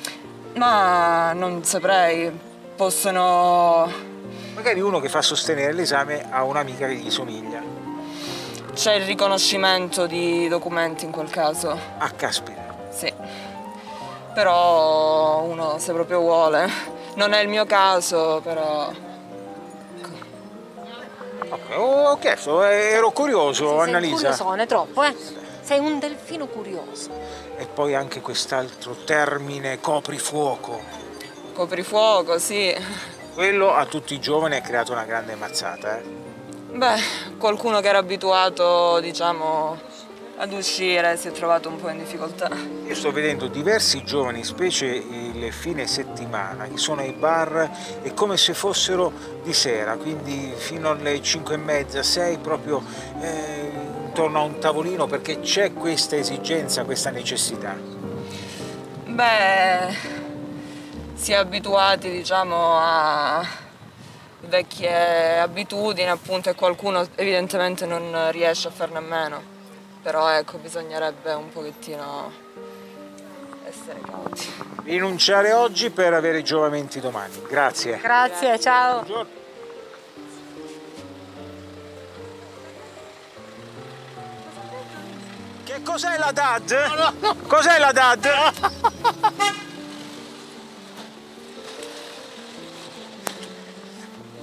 Ma non saprei, possono... Magari uno che fa sostenere l'esame a un'amica che gli somiglia. C'è il riconoscimento di documenti in quel caso. Ah, caspita. Sì. Però uno se proprio vuole. Non è il mio caso, però... Ho chiesto, ero curioso, Annalisa. Sei curiosone, troppo, Sei un delfino curioso. E poi anche quest'altro termine, coprifuoco. Coprifuoco, sì. Quello a tutti i giovani ha creato una grande mazzata, Beh, qualcuno che era abituato, diciamo, ad uscire si è trovato un po' in difficoltà. Io sto vedendo diversi giovani, specie il fine settimana, che sono ai bar e come se fossero di sera, quindi fino alle 5:30, 6, proprio intorno a un tavolino, perché c'è questa esigenza, questa necessità. Beh, si è abituati, diciamo, a vecchie abitudini, appunto, e qualcuno evidentemente non riesce a farne a meno. Però ecco, bisognerebbe un pochettino essere cauti. Rinunciare oggi per avere giovamenti domani. Grazie. Grazie, ciao. Buongiorno. Che cos'è la DAD? Cos'è la DAD?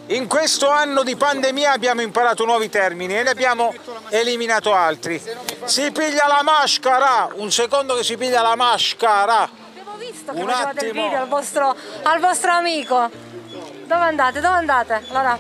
In questo anno di pandemia abbiamo imparato nuovi termini e ne abbiamo eliminato altri. Si piglia la maschera, un secondo che si piglia la maschera. Abbiamo visto che facevate il video al vostro amico. Dove andate? Dove andate?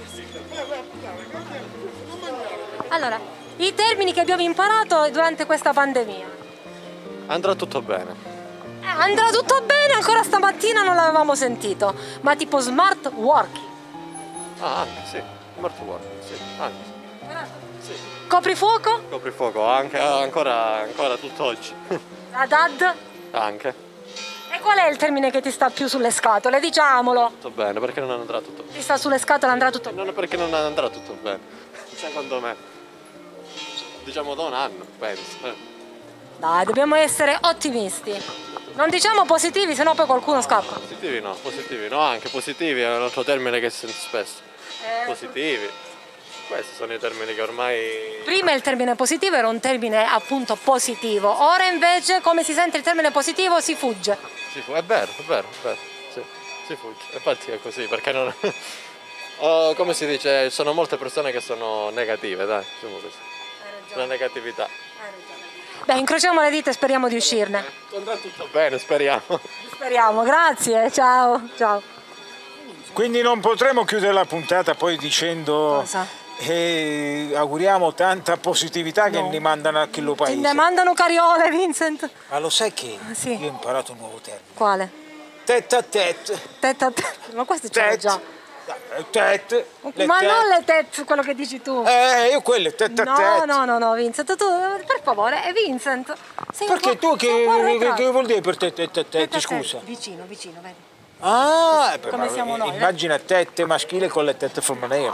Allora, i termini che abbiamo imparato durante questa pandemia. Andrà tutto bene. Andrà tutto bene, ancora stamattina non l'avevamo sentito. Ma tipo smart working. Ah, anche sì, smart working, sì, anche. Sì. Coprifuoco? Coprifuoco, anche, ancora tutt'oggi. La DAD? Anche. E qual è il termine che ti sta più sulle scatole? Diciamolo. Tutto bene, perché non andrà tutto bene? Ti sta sulle scatole, andrà tutto bene? Non perché non andrà tutto bene, secondo me. Diciamo da un anno, penso. Dai, dobbiamo essere ottimisti. Non diciamo positivi, sennò poi qualcuno scappa. Positivi no, anche positivi è un altro termine che sento spesso. Positivi. Questi sono i termini che ormai... Prima il termine positivo era un termine appunto positivo, ora invece come si sente il termine positivo si fugge. È vero, sì, si fugge. Infatti è così, perché non... come si dice, sono molte persone che sono negative, dai, diciamo così. La negatività. Beh, incrociamo le dita e speriamo di uscirne. Andrà tutto bene, speriamo. Speriamo, grazie, ciao. Quindi non potremo chiudere la puntata poi dicendo... Cosa? Auguriamo tanta positività che ne mandano a Chillo Paese. Ne mandano cariole, Vincent. Ma lo sai che sì. Io ho imparato un nuovo termine. Quale? Tête à tête. Tête à tête. Ma questo c'era già. Tête. Ma non le tête, quello che dici tu. Io quello è tête à tête. No, Vincent, tu per favore, è Vincent. Perché tu che vuol dire per te tête à tête, scusa? Vicino, vedi. Ah, come siamo noi. Immagina tette maschile con le tette femminili.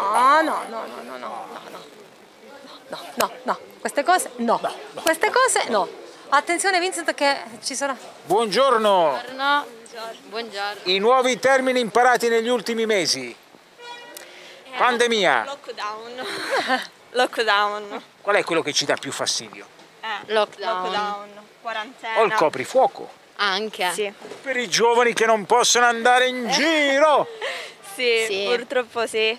No. Queste cose no. Queste cose no. Attenzione Vincent che ci sarà. Buongiorno. Buongiorno. I nuovi termini imparati negli ultimi mesi. Pandemia. Lockdown. Qual è quello che ci dà più fastidio? Lockdown. Quarantena. O il coprifuoco. Anche. Sì. Per i giovani che non possono andare in giro. Sì, purtroppo sì.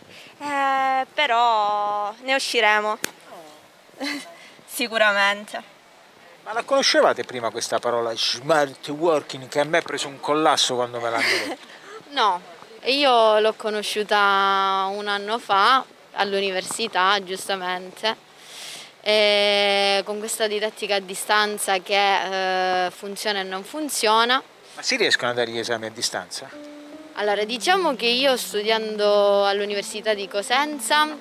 Però ne usciremo. Sicuramente. Ma la conoscevate prima questa parola smart working che a me ha preso un collasso quando me l'hanno detto? No, io l'ho conosciuta un anno fa all'università, giustamente. Con questa didattica a distanza che funziona e non funziona. Ma si riescono a dare gli esami a distanza? Allora, diciamo che io studiando all'università di Cosenza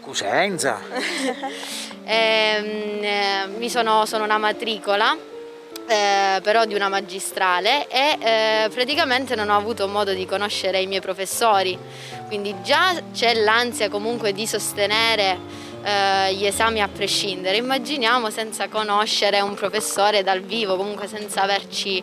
sono una matricola però di una magistrale e praticamente non ho avuto modo di conoscere i miei professori, quindi già c'è l'ansia comunque di sostenere gli esami a prescindere. Immaginiamo senza conoscere un professore dal vivo, comunque senza averci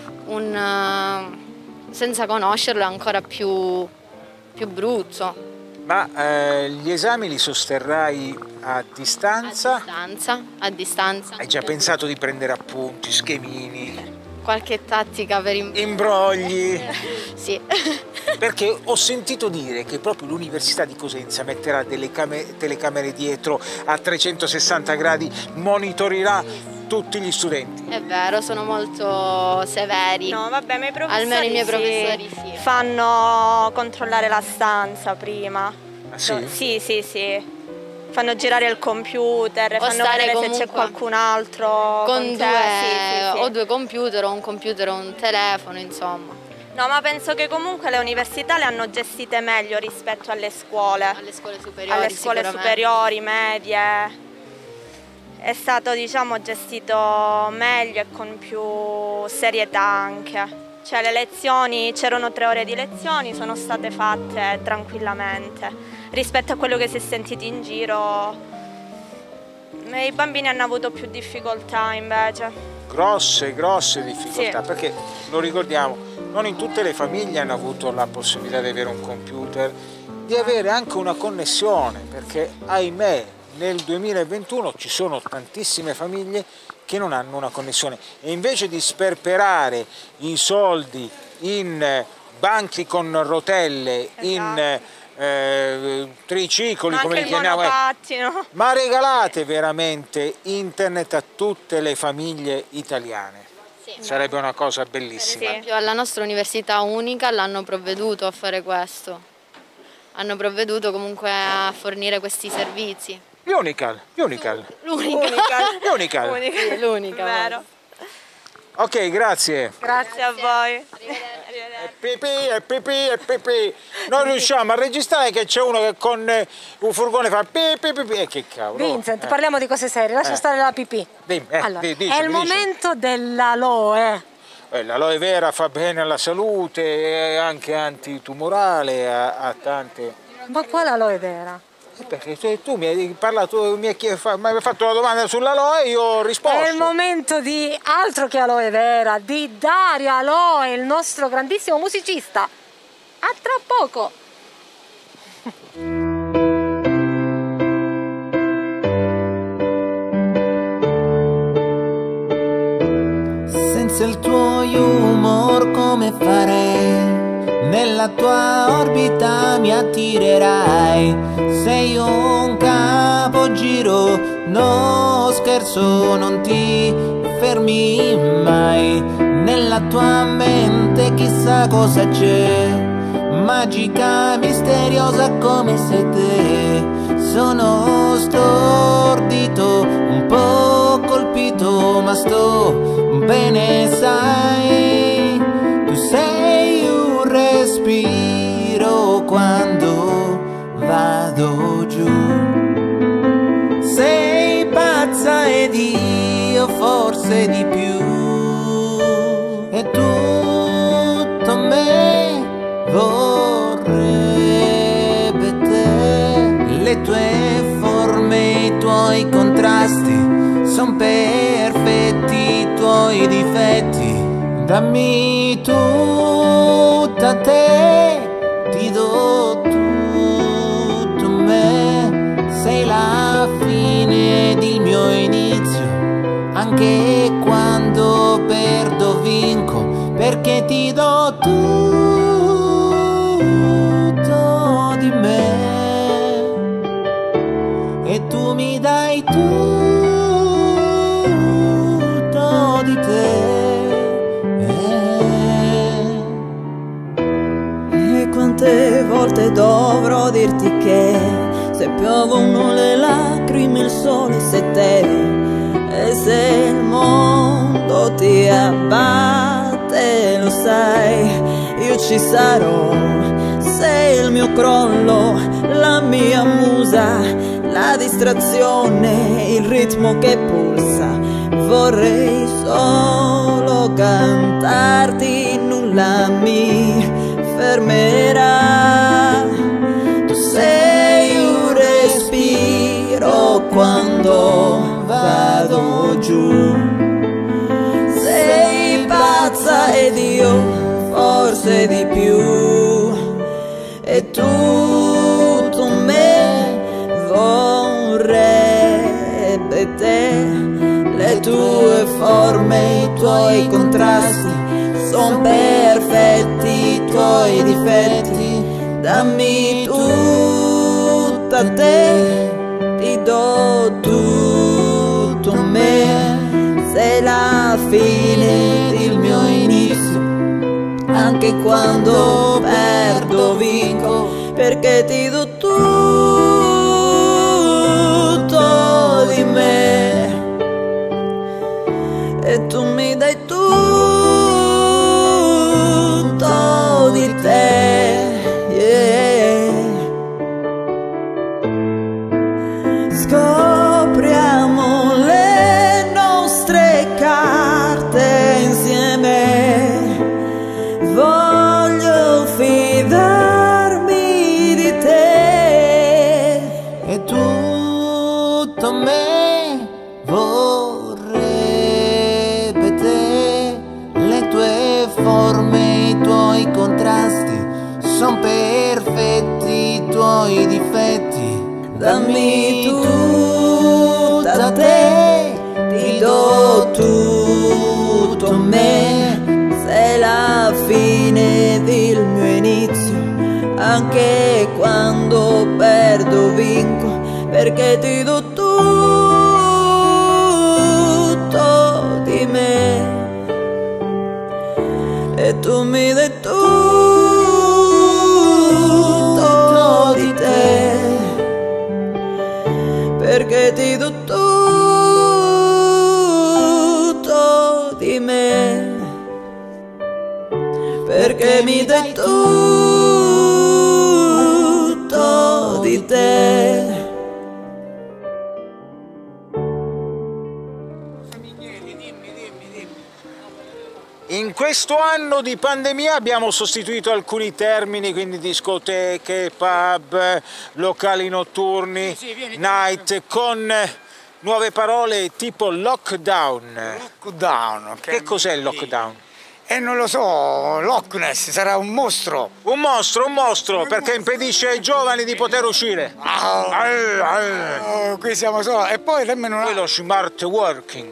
senza conoscerlo è ancora più brutto. Ma gli esami li sosterrai a distanza? A distanza. Hai già pensato di prendere appunti, schemini? Qualche tattica per imbrogli? Sì. Perché ho sentito dire che proprio l'Università di Cosenza metterà delle telecamere dietro a 360 gradi, monitorerà tutti gli studenti. È vero, sono molto severi. No, vabbè, ma i professori, almeno i miei professori sì. Fanno controllare la stanza prima. Ah, sì? Sì. Fanno girare il computer, fanno vedere se c'è qualcun altro con te. Sì. O due computer, o un computer o un telefono, insomma. No, ma penso che comunque le università le hanno gestite meglio rispetto alle scuole. Alle scuole superiori. Alle scuole superiori, medie. È stato, diciamo, gestito meglio e con più serietà anche. Cioè le lezioni, c'erano 3 ore di lezioni, sono state fatte tranquillamente. Rispetto a quello che si è sentito in giro, i bambini hanno avuto più difficoltà invece. Grosse difficoltà, sì. Perché lo ricordiamo, non in tutte le famiglie hanno avuto la possibilità di avere un computer, di avere anche una connessione, perché ahimè nel 2021 ci sono tantissime famiglie che non hanno una connessione e invece di sperperare i soldi in banchi con rotelle, in tricicoli, Ma come li anche il chiamiamo. monopattino. Ma regalate veramente internet a tutte le famiglie italiane. Sarebbe una cosa bellissima. Per esempio alla nostra università unica l'hanno provveduto a fare questo. Hanno provveduto comunque a fornire questi servizi. L'Unical. L'unica. L'Unical. Sì, l'unica. Vero. Ok, grazie. Grazie a voi. Pipì. Non riusciamo a registrare che c'è uno che con un furgone fa pipì. E che cavolo. Vincent, parliamo di cose serie, lascia stare la pipì. Allora, è il momento dell'aloe. L'aloe vera fa bene alla salute, è anche antitumorale, ha tante... Ma quale aloe vera? Perché tu mi hai parlato, mi hai fatto una domanda sull'aloe e io ho risposto. È il momento di altro che aloe vera, di Dario Aloe, il nostro grandissimo musicista. A tra poco. Senza il tuo humor come farei? Nella tua orbita mi attirerai. Sei un capogiro, no scherzo, non ti fermi mai. Nella tua mente chissà cosa c'è, magica, misteriosa come sei te. Sono stordito, un po' colpito, ma sto bene, sai. Tu sei un respiro quando vado giù. Sei pazza ed io forse di più. E tutto me vorrebbe te. Le tue forme, i tuoi contrasti son perfetti, i tuoi difetti. Dammi tutta te, ti do tutto me. Sei la fine ed il mio inizio, anche quando perdo vinco, perché ti do tutto di me e tu mi dai tutto di te. E quante volte dovrò dirti che se piovono le lacrime il sole sei te. E se il mondo ti abbatte lo sai, io ci sarò. Sei il mio crollo, la mia musa, la distrazione, il ritmo che pulsa. Vorrei solo cantarti, nulla mi fermerà. Tu sei un respiro quando vado giù. Sei pazza ed io forse di più. E tutto me vorrebbe te. Le tue forme, i tuoi contrasti son perfetti, i tuoi difetti. Dammi tutta te, ti do tutto me. Sei la fine ed il mio inizio, anche quando perdo vinco, perché ti do tutto di me e tu mi dai tutto di te. Scopriamo le nostre carte insieme. Voglio fidarmi di te. E tutto me vorrebbe te. Le tue forme, i tuoi contrasti son perfetti, i tuoi difetti. Dammi tutta te, ti do tutto me. Sei la fine ed il mio inizio, anche quando perdo vinco, perché ti do tutto di me e tu mi dai tutto di te, perché ti do tutto di me, perché mi dai tutto di te. In questo anno di pandemia abbiamo sostituito alcuni termini, quindi discoteche, pub, locali notturni, night, con nuove parole tipo lockdown. Lockdown. Che cos'è il lockdown? Non lo so, Loch Ness sarà un mostro. Un mostro, perché impedisce ai giovani di poter uscire. Qui siamo solo. E poi nemmeno una... Lo smart working.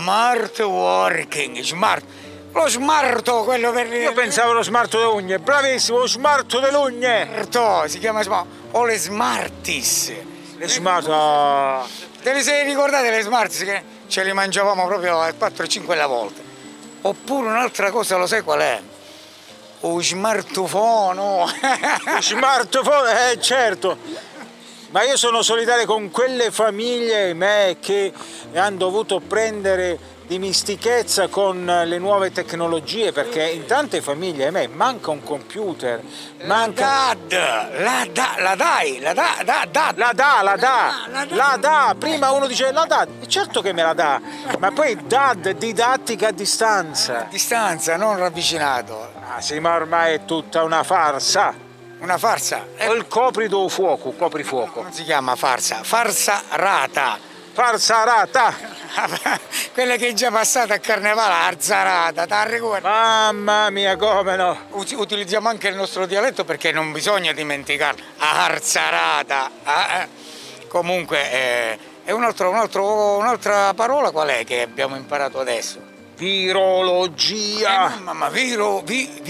Lo smarto, quello per... Io pensavo lo smarto delle ugne, bravissimo, lo smarto delle ugne! Smarto, si chiama smart, o le Smarties. Le Smart... Te le sei ricordate le Smarties che ce le mangiavamo proprio a 4-5 alla volta? Oppure un'altra cosa, lo sai qual è? Lo smartphone! Lo smartphone, certo! Ma io sono solidale con quelle famiglie, che hanno dovuto prendere dimistichezza con le nuove tecnologie, perché in tante famiglie manca un computer, manca... La DAD, prima uno dice la DAD, certo che me la dà, ma poi DAD, didattica a distanza. A distanza, non ravvicinato. Ah sì, ma ormai è tutta una farsa. Una farsa? O il coprifuoco. Non si chiama farsa, farsarata. Farsarata! Quella che è già passata a Carnevale, arzarata, te la ricordi? Mamma mia, come no! Utilizziamo anche il nostro dialetto perché non bisogna dimenticarlo. Arzarata. Comunque, è un'altra parola qual è che abbiamo imparato adesso? Virologia! Mamma, virolo.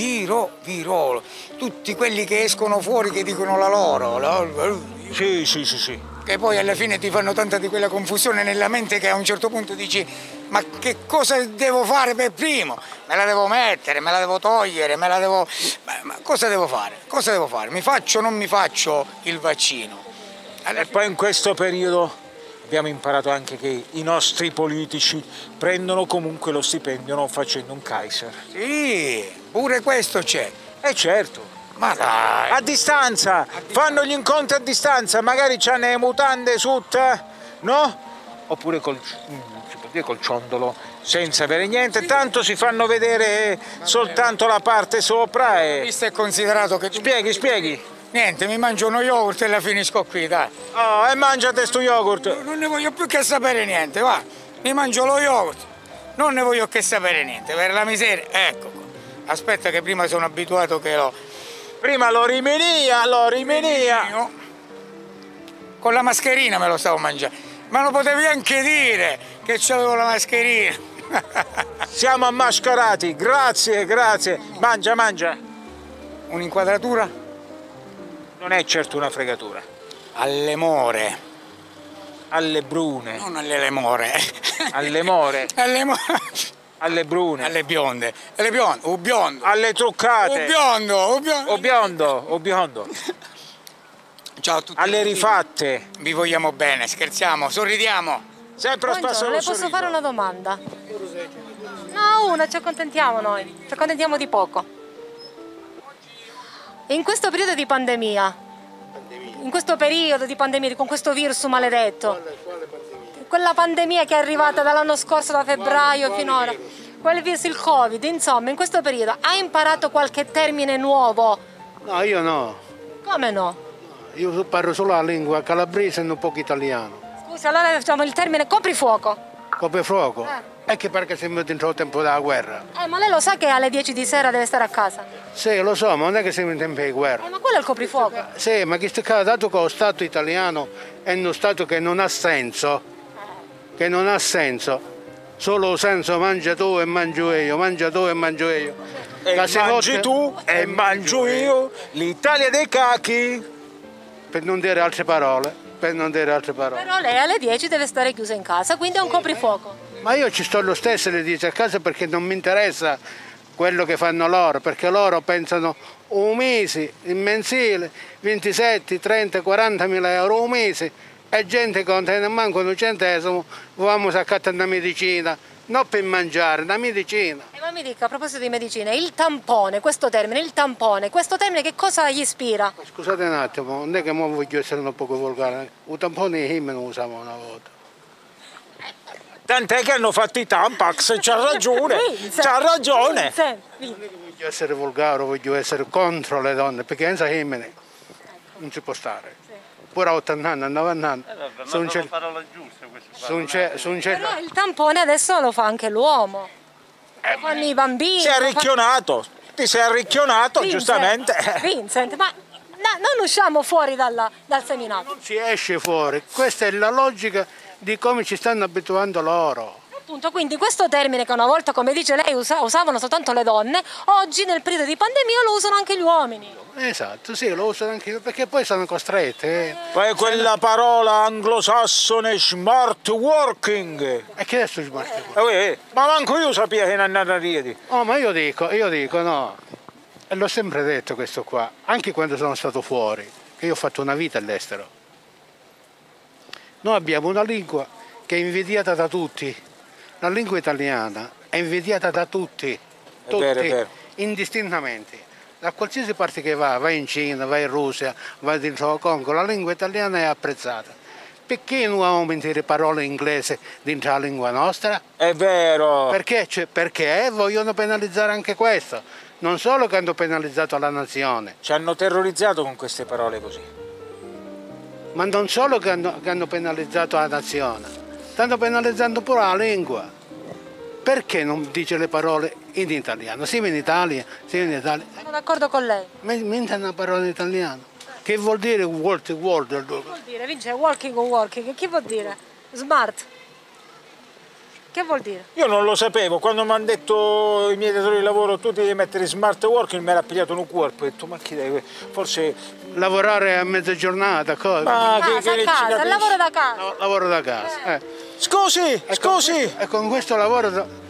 Tutti quelli che escono fuori che dicono la loro. Sì. Che poi alla fine ti fanno tanta di quella confusione nella mente che a un certo punto dici ma che cosa devo fare per primo? Me la devo mettere, me la devo togliere, ma cosa devo fare? Mi faccio o non mi faccio il vaccino? E poi in questo periodo abbiamo imparato anche che i nostri politici prendono comunque lo stipendio non facendo un Kaiser. Sì, pure questo c'è. Certo. Ma dai! A distanza! Fanno gli incontri a distanza, magari c'hanno le mutande sotto, no? Oppure col ciondolo, senza avere niente, tanto si fanno vedere soltanto la parte sopra e... Visto e considerato che... Spieghi. Niente, mi mangio uno yogurt e la finisco qui, dai. Oh, e mangiate sto yogurt! Non ne voglio più che sapere niente, va. Mi mangio lo yogurt, non ne voglio che sapere niente, per la miseria. Ecco qua. Aspetta che prima sono abituato che lo... Prima lo rimenia. Con la mascherina me lo stavo mangiando. Ma lo potevi anche dire che c'avevo la mascherina. Siamo ammascarati, grazie. Mangia. Un'inquadratura? Non è certo una fregatura. Alle more. Alle brune. Non alle more. Alle more. Alle brune. Alle bionde. O biondo. Alle truccate. O biondo. Ciao a tutti. Alle rifatte. Vi vogliamo bene, scherziamo, sorridiamo. Sempre a spasso le posso fare una domanda? No, una, ci accontentiamo noi. Ci accontentiamo di poco. In questo periodo di pandemia, con questo virus maledetto, quella pandemia che è arrivata dall'anno scorso, da febbraio finora, quel virus, il Covid, insomma, in questo periodo, hai imparato qualche termine nuovo? No, io no. Come no? Io parlo solo la lingua calabrese e un po' italiano. Scusi, allora facciamo il termine coprifuoco. Coprifuoco? È che perché siamo dentro il tempo della guerra. Ma lei lo sa che alle 10 di sera deve stare a casa? Sì, lo so, ma non è che siamo in tempo di guerra. Ma quello è il coprifuoco. Sì, ma questo caso, dato che lo Stato italiano è uno Stato che non ha senso, Solo senso mangia tu e mangio io, mangia tu e mangio io. E mangi tu e mangio io, l'Italia dei cachi. Per non dire altre parole, Però lei alle 10 deve stare chiusa in casa, quindi è un coprifuoco. Ma io ci sto lo stesso alle 10 a casa perché non mi interessa quello che fanno loro, perché loro pensano un mese, il mensile, 27, 30, 40 mila euro un mese, e gente che non tiene manco un centesimo, vamos a accattare una medicina, non per mangiare, una medicina. Ma mi dica, a proposito di medicine, il tampone, questo termine che cosa gli ispira? Scusate un attimo, non è che mo voglio essere un poco volgare, un tampone io non usavo una volta. Tant'è che hanno fatto i Tampax, c'ha ragione, c'ha ragione. Voglio essere volgare, voglio essere contro le donne, perché senza femmine non si può stare. Pure a 80 anni, a 90 anni. Sono parole giuste queste. Però il tampone adesso lo fa anche l'uomo. Lo fanno i bambini. Sei arricchionato, ti sei arricchionato, giustamente. Vincent, ma non usciamo fuori dal seminato. Non si esce fuori, questa è la logica di come ci stanno abituando loro. Appunto, quindi questo termine che una volta, come dice lei, usavano soltanto le donne, oggi nel periodo di pandemia lo usano anche gli uomini. Esatto, sì, lo usano anche io, perché poi sono costrette. Poi quella parola anglosassone smart working. E che è questo smart working? Ma manco io sapevo che non andava a riedi. Oh, ma io dico no, e l'ho sempre detto questo qua, anche quando sono stato fuori, che io ho fatto una vita all'estero. Noi abbiamo una lingua che è invidiata da tutti. La lingua italiana è invidiata da tutti, È vero. indistintamente. Da qualsiasi parte che vai in Cina, vai in Russia, vai dentro Congo, la lingua italiana è apprezzata. Perché non aumentare parole inglesi dentro la lingua nostra? È vero. Perché vogliono penalizzare anche questo. Non solo che hanno penalizzato la nazione. Ci hanno terrorizzato con queste parole così. Ma non solo che hanno penalizzato la nazione. Stanno penalizzando pure la lingua. Perché non dice le parole in italiano? Siamo in Italia, Sono d'accordo con lei. Mentre una parola in italiano. Che vuol dire world? Che vuol dire? Vince, walking o working? Che vuol dire? Smart. Che vuol dire? Io non lo sapevo, quando mi hanno detto i miei datori di lavoro tu devi mettere smart working mi era pigliato un corpo, ho detto ma chi deve, forse... Lavorare a mezza giornata, cosa? A casa, lavoro da casa. No, lavoro da casa. Scusi! E con questo lavoro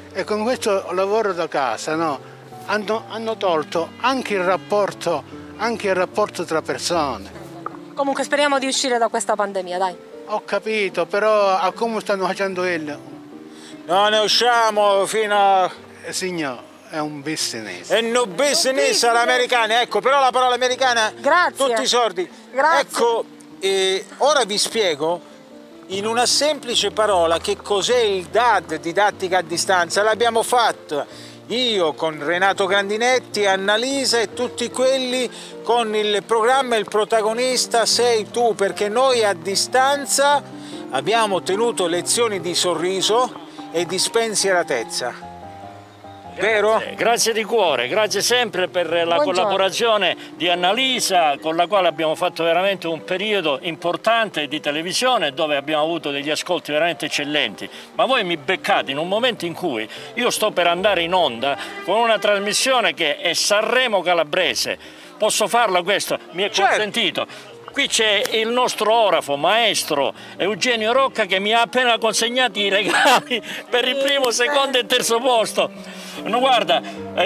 da casa, no, hanno tolto anche il rapporto tra persone. Comunque speriamo di uscire da questa pandemia, dai. Ho capito, però a come stanno facendo non ne usciamo fino a... Signor, è un business. È un business all'americana, ecco, però la parola americana... Grazie. Tutti i sordi. Grazie. Ecco, ora vi spiego in una semplice parola che cos'è il DAD, didattica a distanza. L'abbiamo fatto io con Renato Grandinetti, Annalisa e tutti quelli con il programma Il protagonista sei tu, perché noi a distanza abbiamo tenuto lezioni di sorriso e di spensieratezza. Vero? Grazie di cuore, grazie sempre per la collaborazione di Annalisa, con la quale abbiamo fatto veramente un periodo importante di televisione dove abbiamo avuto degli ascolti veramente eccellenti. Ma voi mi beccate in un momento in cui io sto per andare in onda con una trasmissione che è Sanremo calabrese. Posso farla questa? Mi è consentito? Qui c'è il nostro orafo, maestro Eugenio Rocca, che mi ha appena consegnato i regali per il primo, secondo e terzo posto. No, guarda,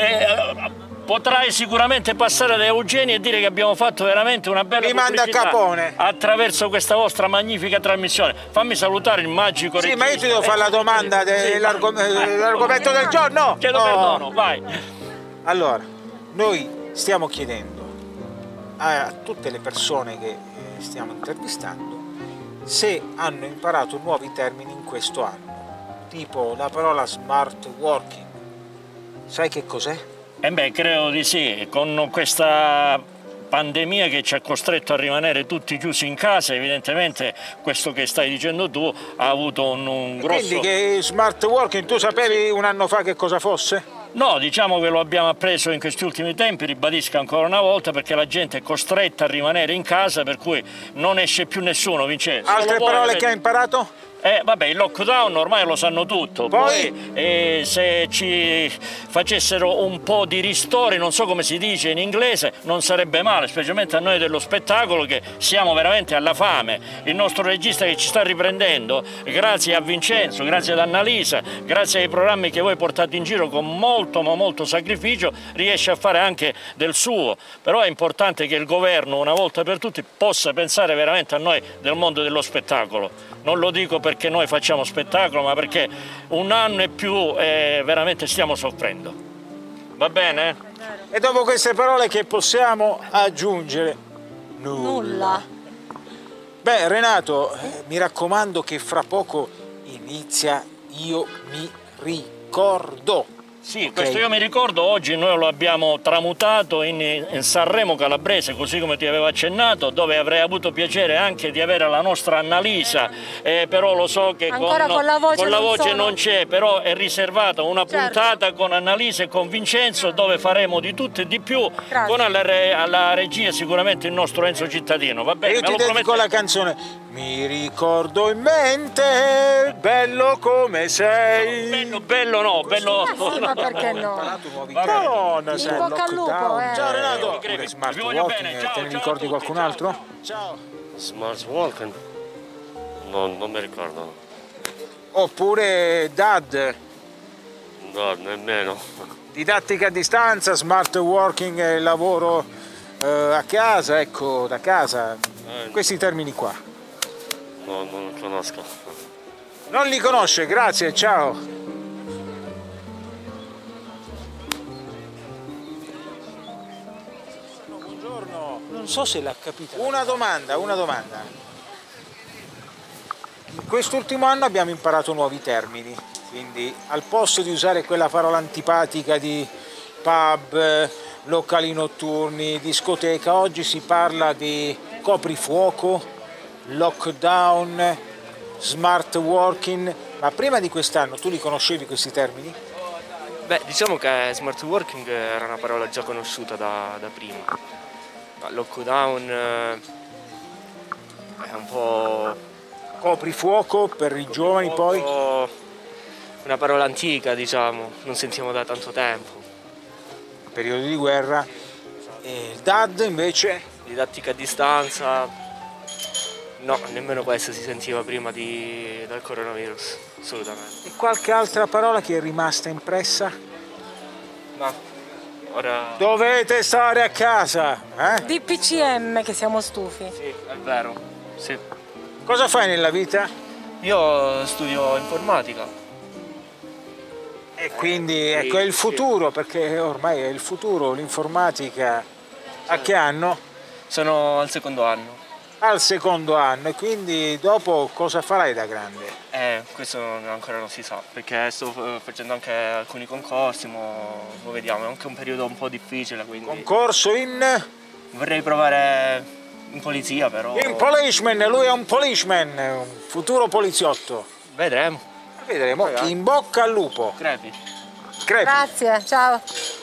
potrai sicuramente passare da Eugenio e dire che abbiamo fatto veramente una bella pubblicità attraverso questa vostra magnifica trasmissione. Fammi salutare il magico regista. Sì, ma io ti devo fare la domanda dell'argomento del giorno. Chiedo perdono, vai. Allora, noi stiamo chiedendo a tutte le persone che stiamo intervistando se hanno imparato nuovi termini in questo anno, tipo la parola smart working. Sai che cos'è? Credo di sì, con questa pandemia che ci ha costretto a rimanere tutti chiusi in casa, evidentemente questo che stai dicendo tu ha avuto un grosso... Quindi che smart working tu sapevi un anno fa che cosa fosse? No, diciamo che lo abbiamo appreso in questi ultimi tempi, ribadisco ancora una volta, perché la gente è costretta a rimanere in casa, per cui non esce più nessuno, Vincenzo. Altre parole che hai imparato? Vabbè, il lockdown ormai lo sanno tutto, poi se ci facessero un po' di ristori, non so come si dice in inglese, non sarebbe male, specialmente a noi dello spettacolo che siamo veramente alla fame. Il nostro regista che ci sta riprendendo, grazie a Vincenzo, grazie ad Annalisa, grazie ai programmi che voi portate in giro con molto ma molto sacrificio, riesce a fare anche del suo. Però è importante che il governo una volta per tutti possa pensare veramente a noi del mondo dello spettacolo. Non lo dico perché noi facciamo spettacolo, ma perché un anno e più veramente stiamo soffrendo. Va bene? E dopo queste parole che possiamo aggiungere? Nulla. Beh, Renato, mi raccomando che fra poco inizia Io mi ricordo. Sì, questo Io mi ricordo oggi noi lo abbiamo tramutato in Sanremo calabrese, così come ti avevo accennato, dove avrei avuto piacere anche di avere la nostra Annalisa, però lo so che ancora con la voce non c'è, però è riservata una puntata con Annalisa e con Vincenzo dove faremo di tutto e di più, con alla regia sicuramente il nostro Enzo Cittadino, va bene? Io ti dedico la canzone Mi ricordo in mente, bello come sei. Bello no, bello ma perché no? Madonna, In bocca al lupo, Ciao Renato. Smart Walking, te ne ricordi qualcun altro? Ciao. Smart Walking? Non mi ricordo. Oppure DAD? No, nemmeno. Didattica a distanza, smart working, lavoro a casa, ecco, da casa. Questi termini qua. No, non lo conosco. Non li conosce, grazie, ciao. Buongiorno, non so se l'ha capita. Una domanda. In quest'ultimo anno abbiamo imparato nuovi termini, quindi al posto di usare quella parola antipatica di pub, locali notturni, discoteca, oggi si parla di coprifuoco, lockdown, smart working. Ma prima di quest'anno tu li conoscevi questi termini? Beh, diciamo che smart working era una parola già conosciuta da prima. Lockdown è un po'... Coprifuoco per i giovani poi? Una parola antica, diciamo, non sentiamo da tanto tempo. Periodo di guerra. E il DAD invece? Didattica a distanza. No, nemmeno questo si sentiva prima dal coronavirus, assolutamente. E qualche altra parola che è rimasta impressa? No, ora... Dovete stare a casa, eh? DPCM che siamo stufi. Sì, è vero, sì. Cosa fai nella vita? Io studio informatica. E quindi ecco, è il futuro, perché ormai è il futuro, l'informatica. A che anno? Sono al secondo anno. Al secondo anno, e quindi dopo cosa farai da grande? Questo ancora non si sa, perché sto facendo anche alcuni concorsi, mo vediamo, è anche un periodo un po' difficile, quindi... Concorso in? Vorrei provare in polizia, però... In policeman, lui è un policeman, un futuro poliziotto. Vedremo. Vedremo, in bocca al lupo. Crepi. Grazie, ciao.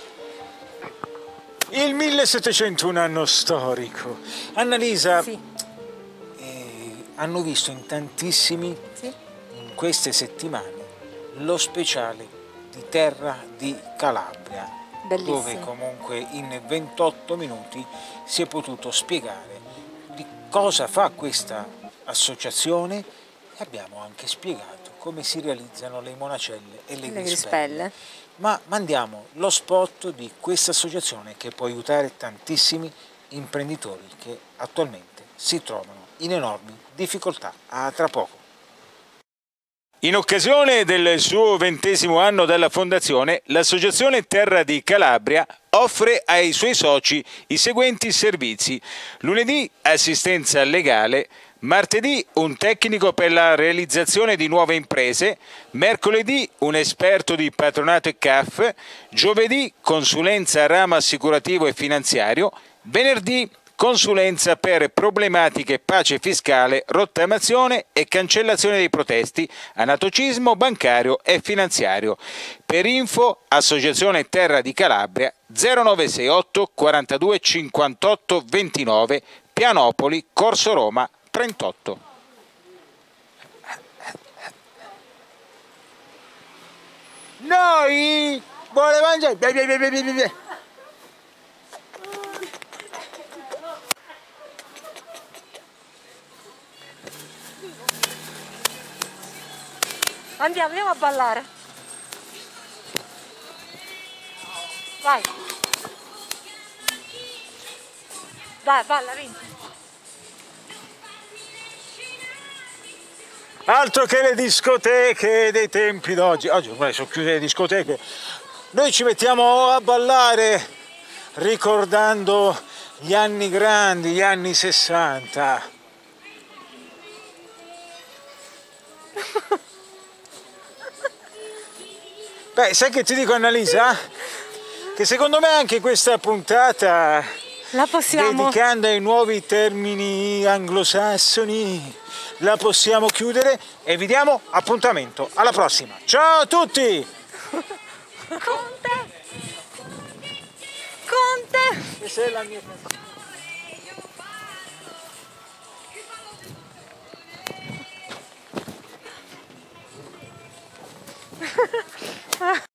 Il 1700 un anno storico. Annalisa, sì. Hanno visto in tantissimi, in queste settimane, lo speciale di Terra di Calabria, bellissimo, dove comunque in 28 minuti si è potuto spiegare di cosa fa questa associazione e abbiamo anche spiegato come si realizzano le monacelle e le grispelle. Ma mandiamo lo spot di questa associazione che può aiutare tantissimi imprenditori che attualmente si trovano in enormi difficoltà. A tra poco. In occasione del suo 20° anno dalla fondazione, l'Associazione Terra di Calabria offre ai suoi soci i seguenti servizi. Lunedì assistenza legale, martedì un tecnico per la realizzazione di nuove imprese, mercoledì un esperto di patronato e CAF, giovedì consulenza ramo assicurativo e finanziario, venerdì consulenza per problematiche pace fiscale, rottamazione e cancellazione dei protesti, anatocismo bancario e finanziario. Per info Associazione Terra di Calabria 0968 42 58 29 Pianopoli, Corso Roma 38. Noi vuole mangiare. Andiamo a ballare. Vai. Dai, balla, vinci. Altro che le discoteche dei tempi d'oggi. Oggi ormai sono chiuse le discoteche. Noi ci mettiamo a ballare ricordando gli anni grandi, gli anni 60. Beh, sai che ti dico, Annalisa? Che secondo me anche questa puntata, la possiamo, dedicando ai nuovi termini anglosassoni, la possiamo chiudere e vi diamo appuntamento alla prossima. Ciao a tutti! Conte! Conte! Questa è la mia canzone.